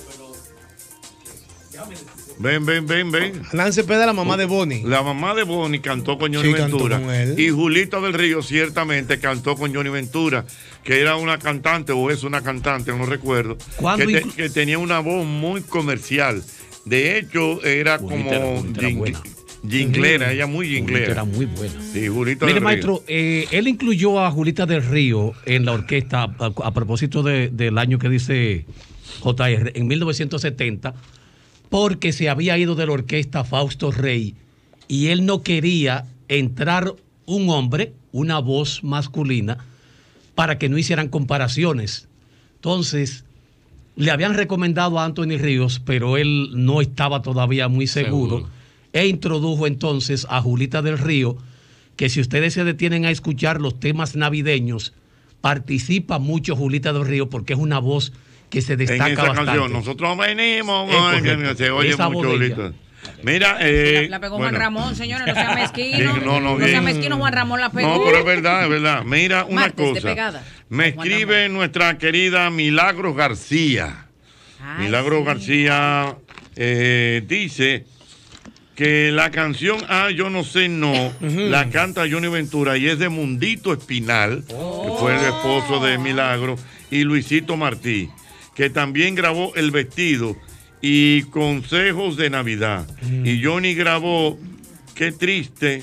Ven, ven, ven, ven. Anaán Cepeda, la mamá de Bonnie. La mamá de Bonnie cantó con Johnny Sí, cantó Ventura. con él. Y Julita del Río ciertamente cantó con Johnny Ventura, que era una cantante o es una cantante, no recuerdo, que, ¿Cuándo te- inclu- que tenía una voz muy comercial. De hecho, era Julita como era- Julita era jing- buena. jinglera, ella muy Julita jinglera. era muy buena. Sí, Julita Mire, del Río. maestro, eh, él incluyó a Julita del Río en la orquesta a, a propósito de- del año que dice J R, en mil novecientos setenta, porque se había ido de la orquesta Fausto Rey y él no quería entrar un hombre, una voz masculina, para que no hicieran comparaciones. Entonces, le habían recomendado a Anthony Ríos, pero él no estaba todavía muy seguro, Seguro. e introdujo entonces a Julita del Río, que si ustedes se detienen a escuchar los temas navideños, participa mucho Julita del Río porque es una voz que se En destaca esa bastante. canción, nosotros venimos, Es ay, correcto. se oye Esa mucho voz de ella. Julita. Mira, eh, la, la pegó bueno. Juan Ramón, señores, no sea mezquino. Sí, no, no, sea bien. mezquino, Juan Ramón la pegó. No, pero es verdad, es verdad. Mira, una Martes de cosa. pegada. Me Juan escribe nuestra querida Milagros García. Ay, Milagros sí. García eh, dice que la canción Ah, yo no sé no, uh-huh. la canta Johnny Ventura y es de Mundito Espinal, oh. que fue el esposo de Milagro, y Luisito Martí, que también grabó El Vestido y Consejos de Navidad. Uh-huh. Y Johnny grabó Qué Triste.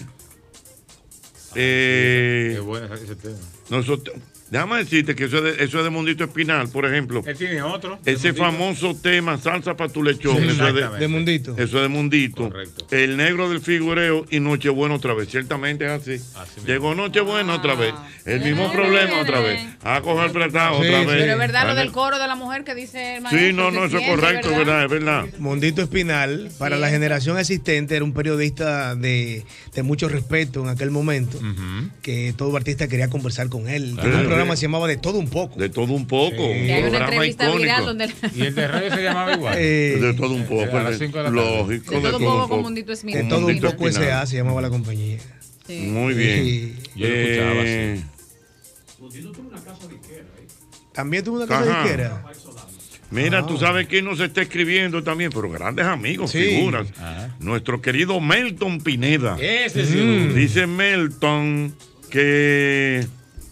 Eh, Qué bueno ese tema. Nosotros, déjame decirte que eso es, de, eso es de Mundito Espinal, por ejemplo. Él tiene otro. Ese famoso tema, Salsa para tu lechón. Sí, eso es de, de Mundito. Eso es de Mundito. Correcto. El Negro del Figureo y Nochebuena otra vez. Ciertamente es así. así Llegó Nochebuena ah, otra vez. El mismo eh, problema otra vez. A coger platado sí, otra sí. vez. Pero es verdad lo del coro de la mujer que dice el maestro. Sí, no, no, eso es correcto, ¿verdad? ¿verdad? Es verdad. Mundito Espinal, para sí. la generación existente, era un periodista de, de mucho respeto en aquel momento. Uh-huh. Que todo artista quería conversar con él. Tenía un programa que se llamaba De Todo Un Poco. De Todo Un Poco. Sí. Un hay una entrevista viral donde... Y el de radio se llamaba igual. Eh, de Todo Un Poco. A las cinco de la lógico. De Todo Un Poco con Mundito Espinal. De Todo Un Poco S A se llamaba la compañía. Sí. Muy bien. Sí. Yo lo escuchaba eh, así. Mundito tuvo una casa disquera. ¿eh? También tuvo una casa Ajá. disquera. Mira, ah. tú sabes quién nos está escribiendo también, pero grandes amigos, sí. figuras. Ajá. Nuestro querido Melton Pineda. Ese sí. Mm. Dice Melton que,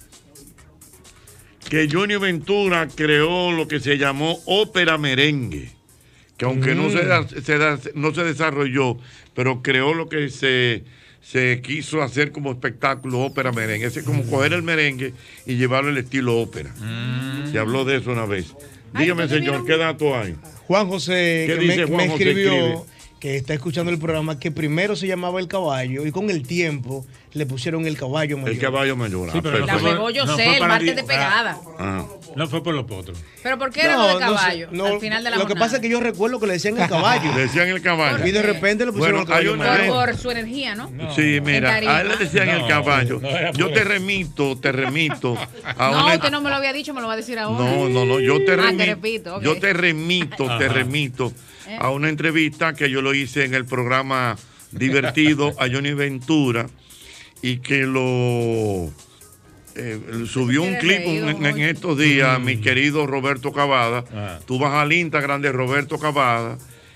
que Johnny Ventura creó lo que se llamó ópera merengue, que aunque mm. no, se, se, no se desarrolló, pero creó lo que se, se quiso hacer como espectáculo ópera merengue. Es como mm. coger el merengue y llevarlo al estilo ópera. Mm. Se habló de eso una vez. Dígame, Ay, señor, ¿qué dato hay? Juan José, ¿Qué que dice me, Juan me José escribió escribe? Que está escuchando el programa, que primero se llamaba El Caballo y con el tiempo le pusieron El Caballo Mayor. El Caballo Mayor. Sí, pero no la fue, pegó yo no sé, el martes de ah, pegada. Ah, no fue por los potros. ¿Pero por qué era no, lo de caballo? No, al final de la Lo jornada. que pasa es que yo recuerdo que le decían El Caballo. Le decían El Caballo. Y de repente le pusieron bueno, El Caballo una... Mayor. Por su energía, ¿no? no sí, mira, a él le decían no, El Caballo. No yo te remito, te remito. A no, una... usted no me lo había dicho, me lo va a decir ahora. No, no, no, yo te, ah, remito, te repito. Okay. Yo te remito, te remito eh. a una entrevista que yo lo hice en el programa Divertido a Johnny Ventura y que lo eh, subió un clip en, en estos días mm. mi querido Roberto Cavada. Ah. Tú vas al Instagram de Roberto Cavada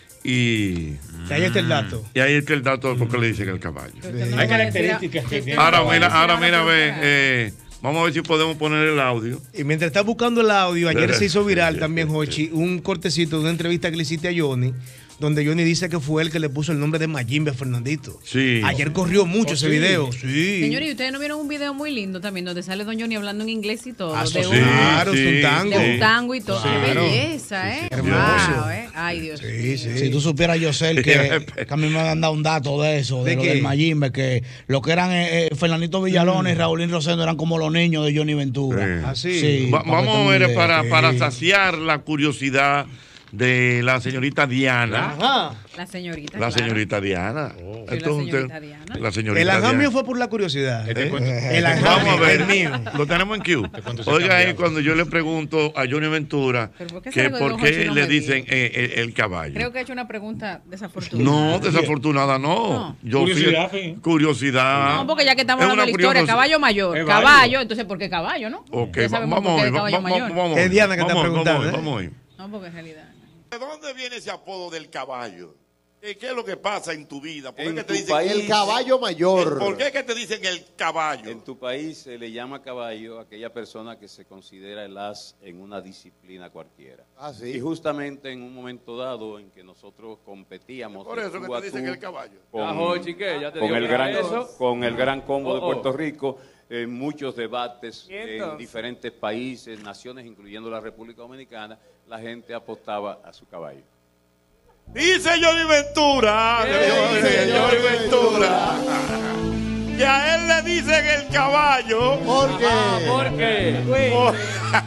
y y ahí está el dato. Y ahí está el dato porque mm. le dicen El Caballo. No hay características que tiene. Ahora mira, ahora mira, ve, eh, vamos a ver si podemos poner el audio. Y mientras estás buscando el audio, ayer se hizo viral también, Jochi, un cortecito de una entrevista que le hiciste a Johnny, donde Johnny dice que fue él que le puso el nombre de Mayimbe a Fernandito. Sí. Ayer corrió mucho oh, ese sí. video. Sí. Señores, ¿y ustedes no vieron un video muy lindo también donde sale Don Johnny hablando en inglés y todo? Ah, de sí, un, claro, sí, es un tango. De un tango y todo. Claro. Qué belleza, ¿eh? Sí, sí, wow, ¿eh? Ay, Dios. Sí, sí. Si tú supieras, Yosel, que, que a mí me han dado un dato de eso, de, ¿De lo qué? Del Mayimbe, que lo que eran eh, Fernandito Villalón mm. y Raulín Rosendo eran como los niños de Johnny Ventura. Sí. Ah, sí. sí Va, vamos a ver, para, para saciar la curiosidad de la señorita Diana. Ajá. La señorita. La claro. señorita Diana. Oh. Sí, la señorita Diana. La señorita el ajamio Diana. fue por la curiosidad. ¿Eh? ¿Eh? El ajamio. Vamos a ver, el mío. Lo tenemos en Q. Oiga ahí cuando yo le pregunto a Johnny Ventura por qué que por qué le dicen eh, el, el caballo. Creo que he hecho una pregunta desafortunada. No, desafortunada no. no. Yo curiosidad. Sí, curiosidad. No, porque ya que estamos hablando de la historia, caballo mayor. Caballo. caballo, entonces ¿por qué caballo, no? Ok, vamos a ver. Vamos, es Diana que está preguntando. Vamos a ver. No, porque en realidad. ¿De dónde viene ese apodo del caballo? ¿Qué es lo que pasa en tu vida? ¿Por en qué tu te dicen país, el caballo mayor? ¿Por qué es que te dicen el caballo? En tu país se le llama caballo a aquella persona que se considera el as en una disciplina cualquiera. Ah, sí. Y justamente en un momento dado en que nosotros competíamos. Por eso que te dicen el caballo. Con, ah, chique, ya te con, el gran, con el gran combo oh, oh. de Puerto Rico. En muchos debates en diferentes países, naciones, incluyendo la República Dominicana, la gente apostaba a su caballo. Dice Johnny Ventura, dice Johnny Ventura, que a él le dicen el caballo. ¿Por qué? Ah, ¿por qué? Por...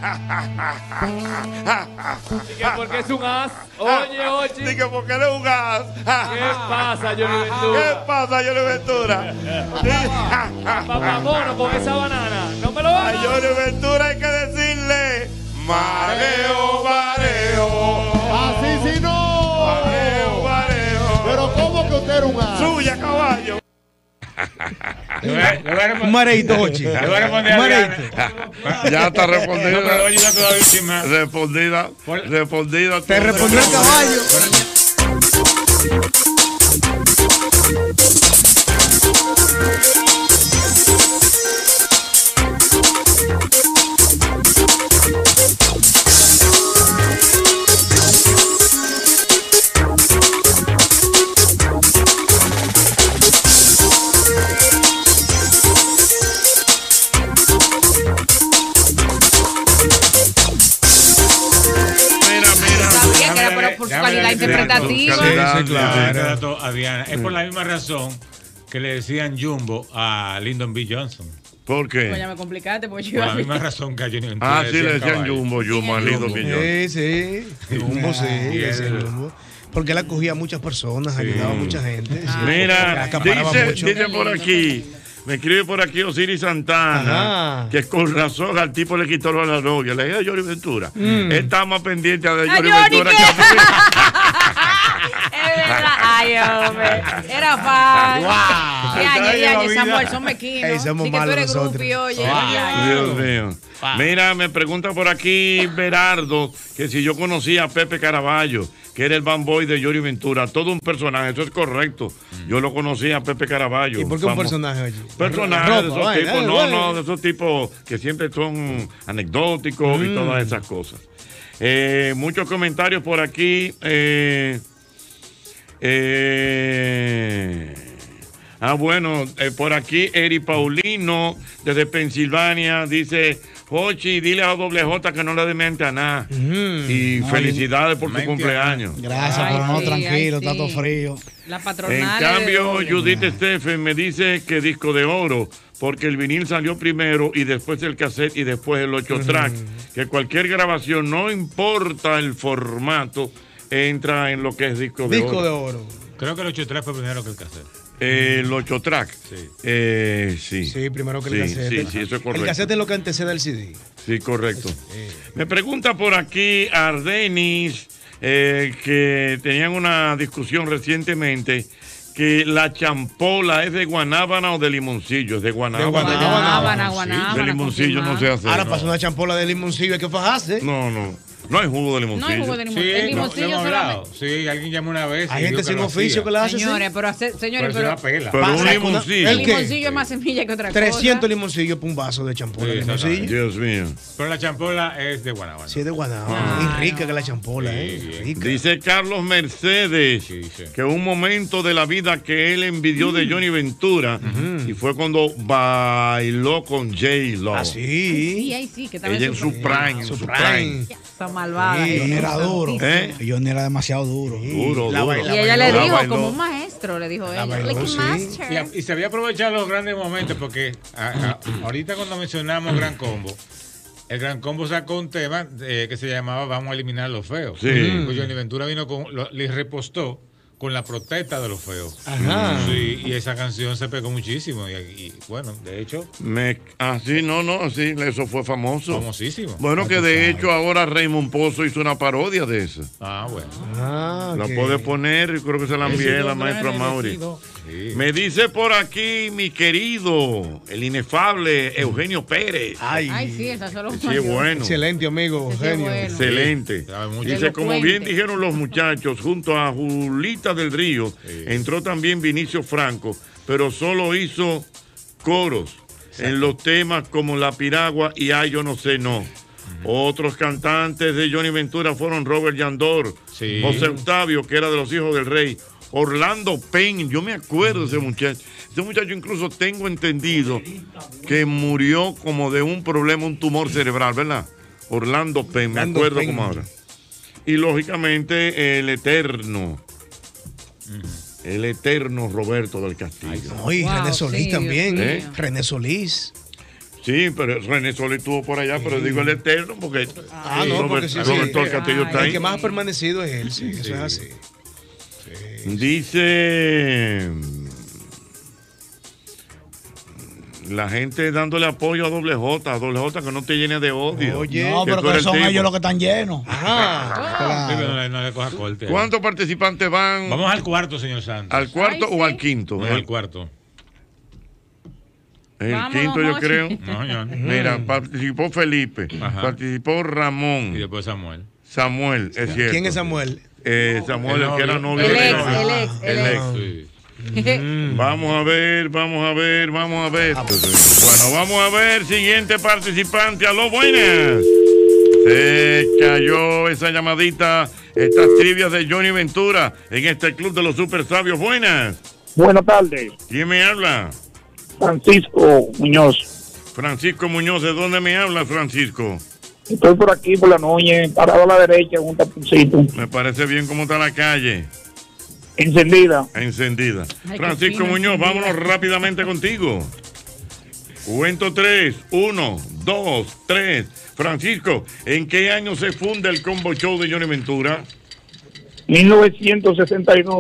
Dice porque es un as. Oye, oye. Dice porque él es un as. ¿Qué pasa, Johnny Ventura? ¿Qué pasa, Johnny Ventura? Papamono con esa banana. No me lo hagas. A Johnny Ventura hay que decirle mareo, mareo. Así si no. Mareo, mareo. Pero ¿cómo que usted era un as? Suya, caballo. Un mareito, Ochi. Le voy a responder a Diana. Ya está respondida. No, pero oye, todavía respondida. Respondida. Te respondió el caballo. interpretativa. Sí, sí, claro. A Diana. Es por la misma razón que le decían Jumbo a Lyndon B. Johnson. ¿Por qué? Pues ya me complicaste porque yo Por iba la a misma razón que a Johnny Ventura. Ah, sí, le decían caballo. Jumbo, Jumbo a Lyndon B. Johnson. Sí, sí. Jumbo, sí. Y le decían él- Jumbo. Porque él acogía a muchas personas, ayudaba a mucha gente. sí. Mira, Acaparaba dice, mucho. dice por aquí, me escribe por aquí Osiris Santana, Ajá. que con razón al tipo le quitó lo a la novia. Le dije a Johnny Ventura. Mm. Él está más pendiente de ¿A Johnny Johnny Ventura qué? que a mí. Es verdad. Ay, hombre. Era fan. Wow. Y añe, y Ay, añe, la Samuel, vida. son mequinos. Ey, somos Sí que tú malos eres nosotros. grupi, oye. Wow. Ay, ay. Dios mío. Mira, me pregunta por aquí Berardo que si yo conocía a Pepe Caraballo, que era el bamboy de Johnny Ventura, todo un personaje, eso es correcto. Yo lo conocía a Pepe Caraballo. ¿Y por qué un famo- personaje allí? Personajes Ropa, de esos vaina, tipos, eh, no, bueno. no, de esos tipos que siempre son anecdóticos y Mm. todas esas cosas. Eh, muchos comentarios por aquí. Eh, eh, ah, bueno, eh, por aquí Eri Paulino, desde Pensilvania, dice: Jochi, dile a Doble J que no le dé mente a nada. Y Ay, felicidades por su mente a cumpleaños. Gracias, Ay, pero no, sí, tranquilo, ay, está todo sí. frío. La En patronal. cambio, Judith Stephen me dice que disco de oro, porque el vinil salió primero y después el cassette y después el ocho track. Que cualquier grabación, no importa el formato, entra en lo que es disco de Disco oro. de oro. Creo que el ocho track fue primero que el cassette. Eh, el ocho track. Sí. Eh, sí. Sí, primero que el Sí, cassette. Sí, sí, eso es correcto. El cassette es lo que antecede al C D. Sí, correcto. Me pregunta por aquí Ardenis, eh, que tenían una discusión recientemente, que la champola es de guanábana o de limoncillo. Es de guanábana. De guanábana. Guanábana, Sí, guanábana, de limoncillo no se hace. Ahora no. pasa una champola de limoncillo, hay que fajarse. No, no. No hay jugo de limoncillo. No hay jugo de limon- Sí, el no, limoncillo lo hemos hablado. solamente. Sí, alguien llamó una vez. Hay y gente dijo sin lo oficio hacía. que la hace así. Señores, pero hace- señores, Pero es pero, una pela. Pero un Pasa limoncillo. el ¿El qué? limoncillo es más semilla que otra cosa. trescientos limoncillos para un vaso de champola. Sí, limoncillo. Dios mío. Pero la champola es de guanábana. Sí, es de guanábana. Ah. Y rica que la champola, ¿eh? Rica. Dice Carlos Mercedes que un momento de la vida que él envidió de Johnny Ventura y fue cuando bailó con J-Lo. Ah, sí. Sí, ahí sí, que estaba Ella en su prime, en su prime. Esa malvada. Sí, Johnny era duro. ¿Eh? Johnny era demasiado duro. Duro, La duro. baila- Y ella le La dijo bailó. como un maestro, le dijo ella. bailó, Like a sí. master. Y, y se había aprovechado los grandes momentos porque a- a- ahorita cuando mencionamos Gran Combo, el Gran Combo sacó un tema eh, que se llamaba Vamos a eliminar los feos. Sí. Pues Johnny Ventura vino con, lo- le repostó con la protesta de los feos. Ajá. Sí, y esa canción se pegó muchísimo. Y, y, bueno, de hecho, Me, ah, sí, no, no, sí, eso fue famoso. famosísimo. Bueno, que de hecho ahora Raymond Pozo hizo una parodia de eso. Ah, bueno. Ah, La ok. puede poner, creo que se la envié a la maestra Mauri. Sí. Me dice por aquí mi querido, el inefable Eugenio Pérez. Ay, Ay, sí, esa solo Sí, es bueno. excelente, amigo, Ese es genio. bueno. Excelente. Sabe mucho. Dice, como bien Elocuente. dijeron los muchachos, junto a Julita del Río, entró también Vinicio Franco, pero solo hizo coros en los temas como La Piragua y Ay, yo no sé, no. Otros cantantes de Johnny Ventura fueron Robert Yandor, Sí. José Octavio, que era de los Hijos del Rey, Orlando Penn, yo me acuerdo de ese muchacho. Ese muchacho incluso tengo entendido que murió como de un problema, un tumor cerebral, ¿verdad? Orlando Penn, me Orlando acuerdo Penn. como ahora. Y lógicamente el eterno, el eterno Roberto del Castillo. Oye, Wow, René Solís sí, también. Dios ¿Eh? mío. René Solís. Sí, pero René Solís estuvo por allá, pero digo el eterno porque Ah, no, Robert- porque sí, sí. Roberto del Castillo Ay, está El ahí. que más ha permanecido es él, sí, eso es así. Dice la gente dándole apoyo a Doble J, a Doble J que no te llene de odio. Oye, No, Que pero tú que eres son el tipo. ellos los que están llenos. Ajá. Sí, pero no, le- no le coja corte. ahí. ¿Cuántos participantes van Vamos al cuarto, señor Santos. al cuarto Ay, o sí. al quinto? Vamos al cuarto. El Vamos, quinto yo Mochi. creo. No, señor. Mira, participó Felipe, Ajá. participó Y Ramón, después Samuel. Samuel, es cierto. ¿Quién es Samuel? Eh, Samuel, el, que era novio. El de ex, Leonel. el ex, el El ex. ex. Sí. Vamos a ver, vamos a ver, vamos a ver. Bueno, vamos a ver, siguiente participante. Aló, buenas. Se cayó esa llamadita, estas trivias de Johnny Ventura en este club de los super sabios. Buenas. Buenas tardes, ¿Quién me habla? Francisco Muñoz, Francisco Muñoz. ¿De dónde me habla, Francisco? Estoy por aquí, por la Núñez, parado a la derecha, en un taponcito. Me parece bien cómo está la calle. Encendida. Encendida. Ay, Francisco qué fino, Muñoz, encendida. vámonos rápidamente contigo. Cuento tres, uno, dos, tres. Francisco, ¿en qué año se funda el Combo Show de Johnny Ventura? mil novecientos sesenta y dos.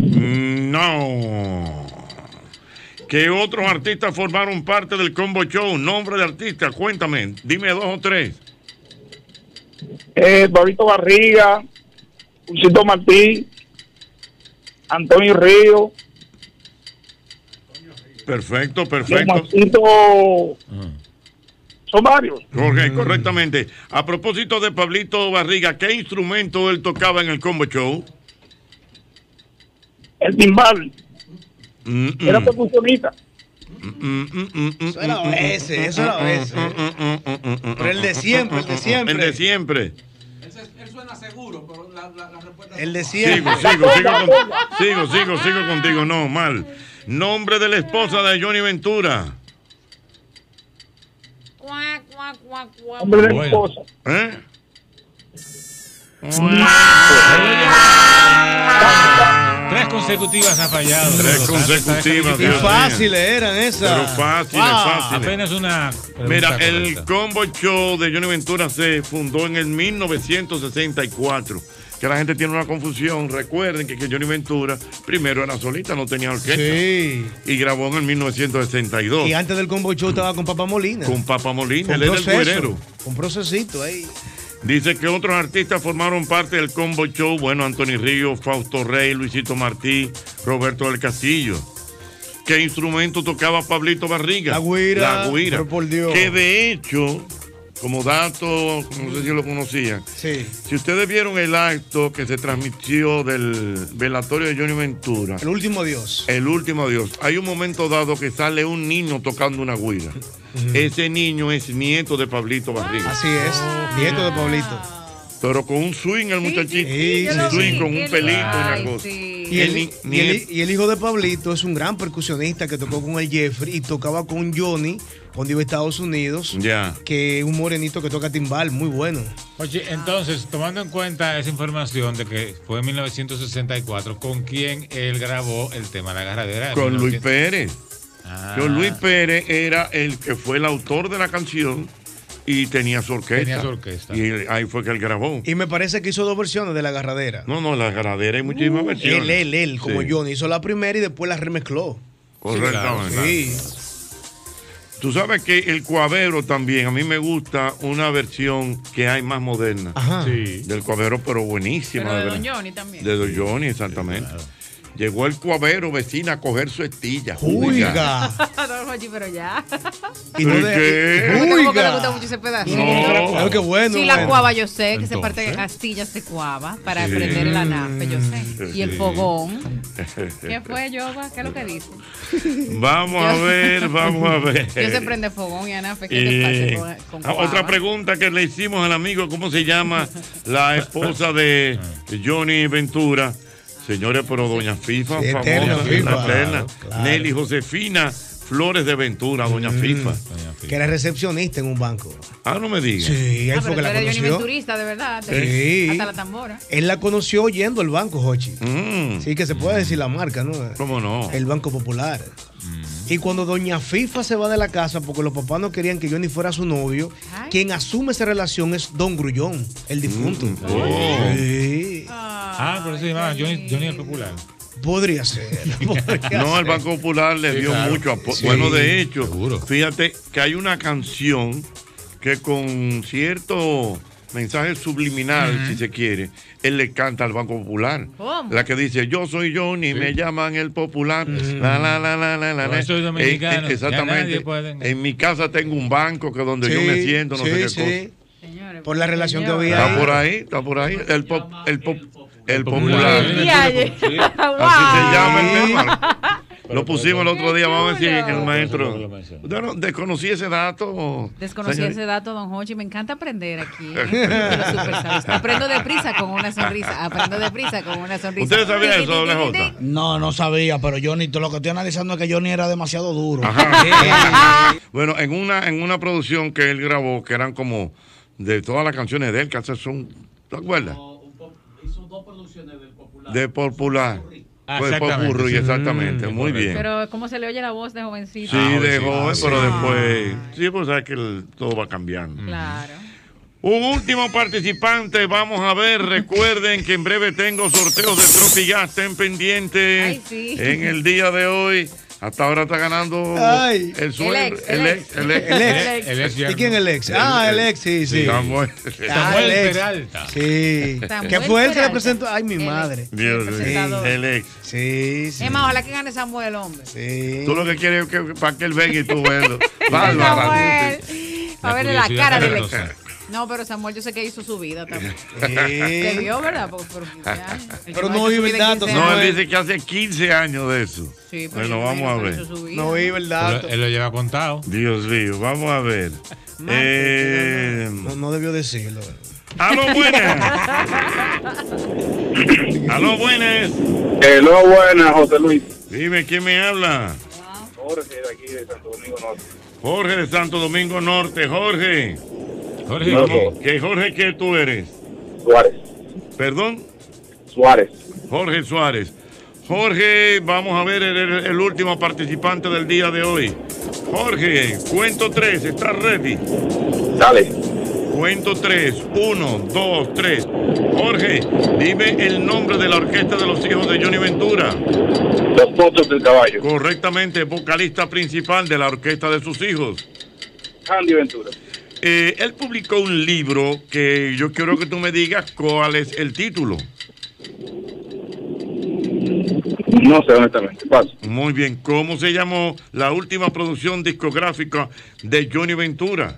No. ¿Qué otros artistas formaron parte del Combo Show? Nombre de artista, cuéntame, dime dos o tres. Eh, Pablito Barriga, Luisito Martí, Antonio Río. Perfecto, perfecto. Martito, son varios. Ok, correctamente. A propósito de Pablito Barriga, ¿qué instrumento él tocaba en el Combo Show? El timbal. Mm, mm. Era percusionista. Eso era O S, eso era O S. Pero el de siempre, el de siempre. El de siempre. Él suena seguro, pero la, la, la respuesta El de Sigo, siempre. sigo, sigo, con- sigo, sigo, sigo contigo. No, mal. Nombre de la esposa de Johnny Ventura. Hombre de mi esposa. ¿Eh? Tres consecutivas ha fallado. Tres consecutivas. Y Dios mío. fáciles eran esas. Pero fáciles, Ah. fáciles. Apenas una. Mira, pregunta el correcta. Combo Show de Johnny Ventura se fundó en el mil novecientos sesenta y cuatro. Que la gente tiene una confusión. Recuerden que, que Johnny Ventura primero era solista, no tenía orquesta. Sí. Y grabó en el mil novecientos sesenta y dos. Y antes del Combo Show estaba con Papa Molina. Con Papa Molina, él Con era el proceso, cuerero. Un procesito ahí. Dice que otros artistas formaron parte del Combo Show. Bueno, Anthony Ríos, Fausto Rey, Luisito Martí, Roberto del Castillo. ¿Qué instrumento tocaba Pablito Barriga? La güira. La güira. Pero por Dios. Que de hecho, como dato, no sé si lo conocían. Sí. Si ustedes vieron el acto que se transmitió del velatorio de Johnny Ventura. El último adiós. El último adiós. Hay un momento dado que sale un niño tocando una güira. Ese niño es nieto de Pablito Barriga. Así es. Nieto de Pablito. Pero con un swing el muchachito. sí, un yo lo swing vi, con qué un pelito y una Ay, cosa. sí. Y el, ni- y el- y el hijo de Pablito es un gran percusionista que tocó con el Jeffrey y tocaba con Johnny cuando iba a Estados Unidos. Ya. Que es un morenito que toca timbal, muy bueno. Oye, entonces, tomando en cuenta esa información de que fue en mil novecientos sesenta y cuatro, ¿con quién él grabó el tema La Agarradera? Con Luis mil novecientos Pérez. Ah. Con Luis Pérez era el que fue el autor de la canción y tenía su orquesta. Tenía su orquesta. Y él- ahí fue que él grabó. Y me parece que hizo dos versiones de La Agarradera. No, no, la agarradera hay muchísimas versiones. Él, él, él, como Sí. Johnny. Hizo la primera y después la remezcló. Correctamente. Sí. Tú sabes que el cuavero también, a mí me gusta una versión que hay más moderna. Ajá. Sí. Del cuavero, pero buenísima. Pero de verdad. Don Johnny también. De Don Johnny, exactamente. Llegó el cuavero vecina a coger su estilla. Uiga. Don Jochi, pero ya. Y no ¿Por de- qué? Como que le Uiga. gusta mucho ese pedazo. No. Claro que bueno. Sí, la bueno. cuava yo sé, que se Entonces. parte de astillas de cuava para Sí. prender el anafe, yo sé. Y el Sí. fogón. ¿Qué fue, Yoba? ¿Qué es lo que dice? Vamos a ver, vamos a ver. Yo sé prende fogón y anafe. ¿Qué te Eh, pasa con, con ah, cuava? otra pregunta que le hicimos al amigo, ¿cómo se llama la esposa de Johnny Ventura? Señores, pero doña FIFA, Sí, famosa, eterna, la FIFA. eterna. Claro. Nelly Josefina Flores de Ventura, doña FIFA. Que era recepcionista en un banco. Ah, no me digas. Sí, ahí Ah, fue pero que tú la eres Johnny conoció. Venturista, de verdad. Sí. Hasta la tambora. Él la conoció yendo al banco, Jochi. Mm. Sí, que se puede decir la marca, ¿no? ¿Cómo no? El Banco Popular. Y cuando doña FIFA se va de la casa porque los papás no querían que Johnny fuera su novio, Ay. quien asume esa relación es Don Grullón, el difunto. Oh. Sí. Ah, pero se llamaba Johnny, Johnny el Popular. Podría ser. podría No, el ser. Banco Popular le Sí, dio claro. mucho apoyo. Sí, Bueno, de hecho, seguro. fíjate que hay una canción que con cierto mensaje subliminal, si se quiere, él le canta al Banco Popular. ¿Cómo? La que dice, yo soy Johnny, me llaman el Popular. La, la, la, la, la, la, Yo la. soy dominicano, Eh, eh, ya exactamente. nadie puede- En mi casa tengo un banco que donde yo Sí, me siento, no sí, sé qué sí. cosa. Señores, Por la relación que señor. había Está ahí. por ahí, está por ahí. El, pop, el, pop, el Popular. Popular. Y ayer. Así se Wow. llama el tema. Lo pusimos el otro día, vamos a ver si chulo. el maestro. ¿Usted no desconocí ese dato? Desconocí señor? ese dato, don Hochi. Me encanta aprender aquí. ¿eh? De los super sabios. Aprendo deprisa con una sonrisa. Aprendo deprisa con una sonrisa. ¿Usted sabía eso, doble Ti, ti, ti, J? ti, No, no sabía, pero Johnny, todo lo que estoy analizando es que Johnny era demasiado duro. Ajá. Bueno, en una, en una producción que él grabó, que eran como de todas las canciones de él, que hace son, ¿te acuerdas? Hizo dos producciones del Popular. De Popular. Ah, Fue exactamente, Popurrí, sí. exactamente, Mm, muy bien. Pero cómo se le oye la voz de jovencito. Sí, Ah, de sí, joven, ah, pero sí. después, sí, pues sabes que el- todo va cambiando. Claro. Un último participante, vamos a ver, recuerden que en breve tengo sorteos de Tropigas, estén pendientes. Ay, sí. En el día de hoy, hasta ahora está ganando Ay. el suegro, El ex, el el ex, ex. el ex. El ex. El ex ¿Y quién es el ex? Ah, el ex, sí, sí. Samuel. Ah, Samuel el ex. Peralta. Sí. Samuel ¿Qué fue él que le Peralta. presentó? Ay, mi El ex. madre. Dios mío, presentador. el ex. Sí, sí. Es más, ojalá que gane Samuel, hombre. Sí. Tú lo que quieres es que para que él venga y tú verlo. Bárbara. Samuel. Para verle la curiosidad cara del ex. poderosa. No, pero Samuel yo sé que hizo su vida también. Sí. Debió, ¿verdad? Porque por quince años. El Pero que no ha hecho vive su el vida en dato, quince No, años. él dice que hace quince años de eso. Sí, pero Bueno, yo vamos a imagino que ver. hizo su vida. No vive el Él, dato. él lo lleva contado. Dios mío, vamos a ver. Eh, No, no debió decirlo. Aló, buenas. Aló, buenas. Hello, buenas, José Luis. Dime, ¿quién me habla? Jorge, de aquí de Santo Domingo Norte. Jorge de Santo Domingo Norte. Jorge. Jorge, No, ¿qué? no. ¿Qué Jorge qué tú eres? Suárez. ¿Perdón? Suárez. Jorge Suárez. Jorge, vamos a ver el, el- el último participante del día de hoy. Jorge, cuento tres, ¿estás ready? Dale. Cuento tres, uno, dos, tres. Jorge, dime el nombre de la orquesta de los hijos de Johnny Ventura. Los Potros del Caballo. Correctamente, vocalista principal de la orquesta de sus hijos. Andy Ventura. Eh, él publicó un libro que yo quiero que tú me digas cuál es el título. No sé, honestamente. Paso. Muy bien, ¿cómo se llamó la última producción discográfica de Johnny Ventura?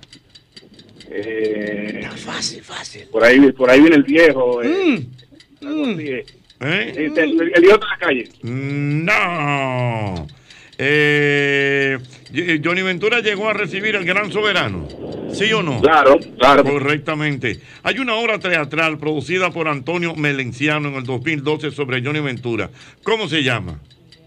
Eh, Fácil, fácil. por, ahí, por ahí viene el viejo. Eh, algo así, eh. ¿Eh? El, el, el hijo de la calle. No. Eh, Johnny Ventura llegó a recibir el Gran Soberano. ¿Sí o no? Claro, claro. Correctamente. Hay una obra teatral producida por Antonio Melenciano en el dos mil doce sobre Johnny Ventura. ¿Cómo se llama?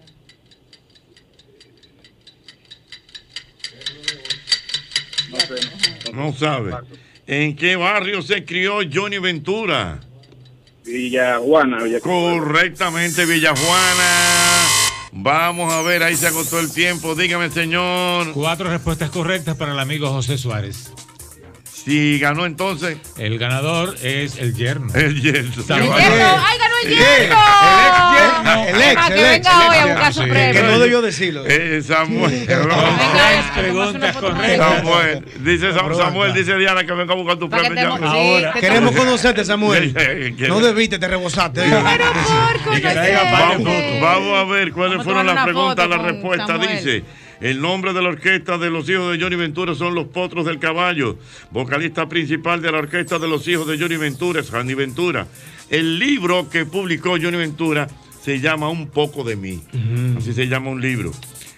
No sé. No sabe. ¿En qué barrio se crió Johnny Ventura? Villa Juana. Villa Correctamente, Villajuana. Vamos a ver, ahí se agotó el tiempo. Dígame, señor. Cuatro respuestas correctas para el amigo José Suárez. Si ganó entonces. El ganador es el yerno. El yerno. ¡El yerno! ¡Ay, ganó el yerno! El ex, Para que el ex, venga el hoy ex, a buscar su sí. premio. Que no debió decirlo. Eh, Samuel. Tres preguntas correctas. Samuel. Dice Sam- Samuel, dice Diana que venga a buscar tu Para que premio. te- ya. sí, Ahora. te- Queremos conocerte, Samuel. Que- No debiste, te rebosaste. Pero por Y que traiga conocer. varias Vamos, fotos. vamos a ver cuáles Vamos a fueron tomar las una preguntas, foto la con respuesta. Samuel. Dice, el nombre de la orquesta de los hijos de Johnny Ventura son los Potros del Caballo. Vocalista principal de la orquesta de los hijos de Johnny Ventura es Andy Ventura. El libro que publicó Johnny Ventura se llama Un poco de mí. Así se llama un libro.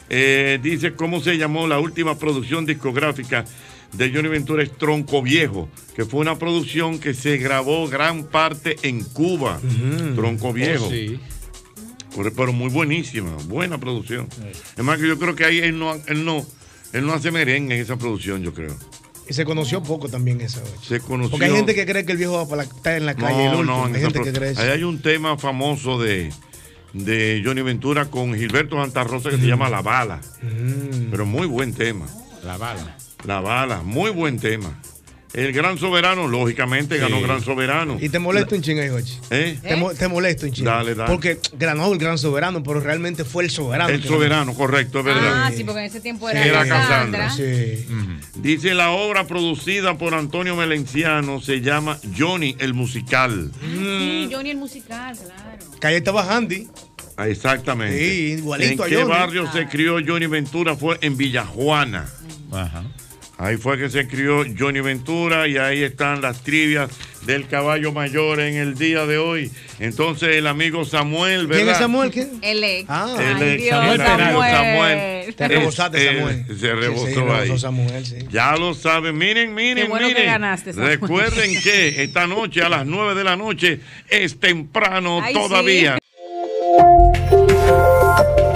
Eh, dice cómo se llamó la última producción discográfica de Johnny Ventura es Tronco Viejo, que fue una producción que se grabó gran parte en Cuba. Tronco Viejo. Oh, sí. Pero, pero muy buenísima, buena producción. Es más que yo creo que ahí él no, él no, él no hace merengue en esa producción, yo creo. Y se conoció poco también esa noche. Se conoció. Porque hay gente que cree que el viejo va para la, está en la calle. el No, último. no, en hay esa gente pro- que cree eso. ahí hay un tema famoso de, de Johnny Ventura con Gilberto Santa Rosa que se llama La Bala. Mm. Pero muy buen tema. La bala. La Bala, muy buen tema. El Gran Soberano, lógicamente, Sí. ganó Gran Soberano. Y te molesta un ching ahí, Jochi. ¿Eh? Te, mo- te molesta un ching. Dale, dale. Porque ganó el gran soberano, pero realmente fue el soberano. El que Soberano, correcto, es verdad. Ah, sí, porque en ese tiempo era, Era Cassandra. Cassandra. Sí. Dice la obra producida por Antonio Melenciano se llama Johnny el Musical. Sí, Johnny el musical, claro. Que ahí estaba Handy. Ah, exactamente. Sí, igualito ¿En a qué Johnny? barrio Ah. se crió Johnny Ventura? Fue en Villajuana. Ajá. Ahí fue que se crió Johnny Ventura y ahí están las trivias del caballo mayor en el día de hoy. Entonces el amigo Samuel, ¿verdad? ¿Quién es Samuel? ¿Quién? El ex. Ah. El Ay, ex Dios, Samuel, Samuel. amigo Samuel. Te rebosaste, Es- Samuel. eh, se rebosó Sí, sí, rebosó ahí. Samuel, sí. Ya lo saben, miren, miren, Qué bueno que miren. ganaste, Samuel. Recuerden que esta noche a las nueve de la noche es temprano Ay, todavía. sí.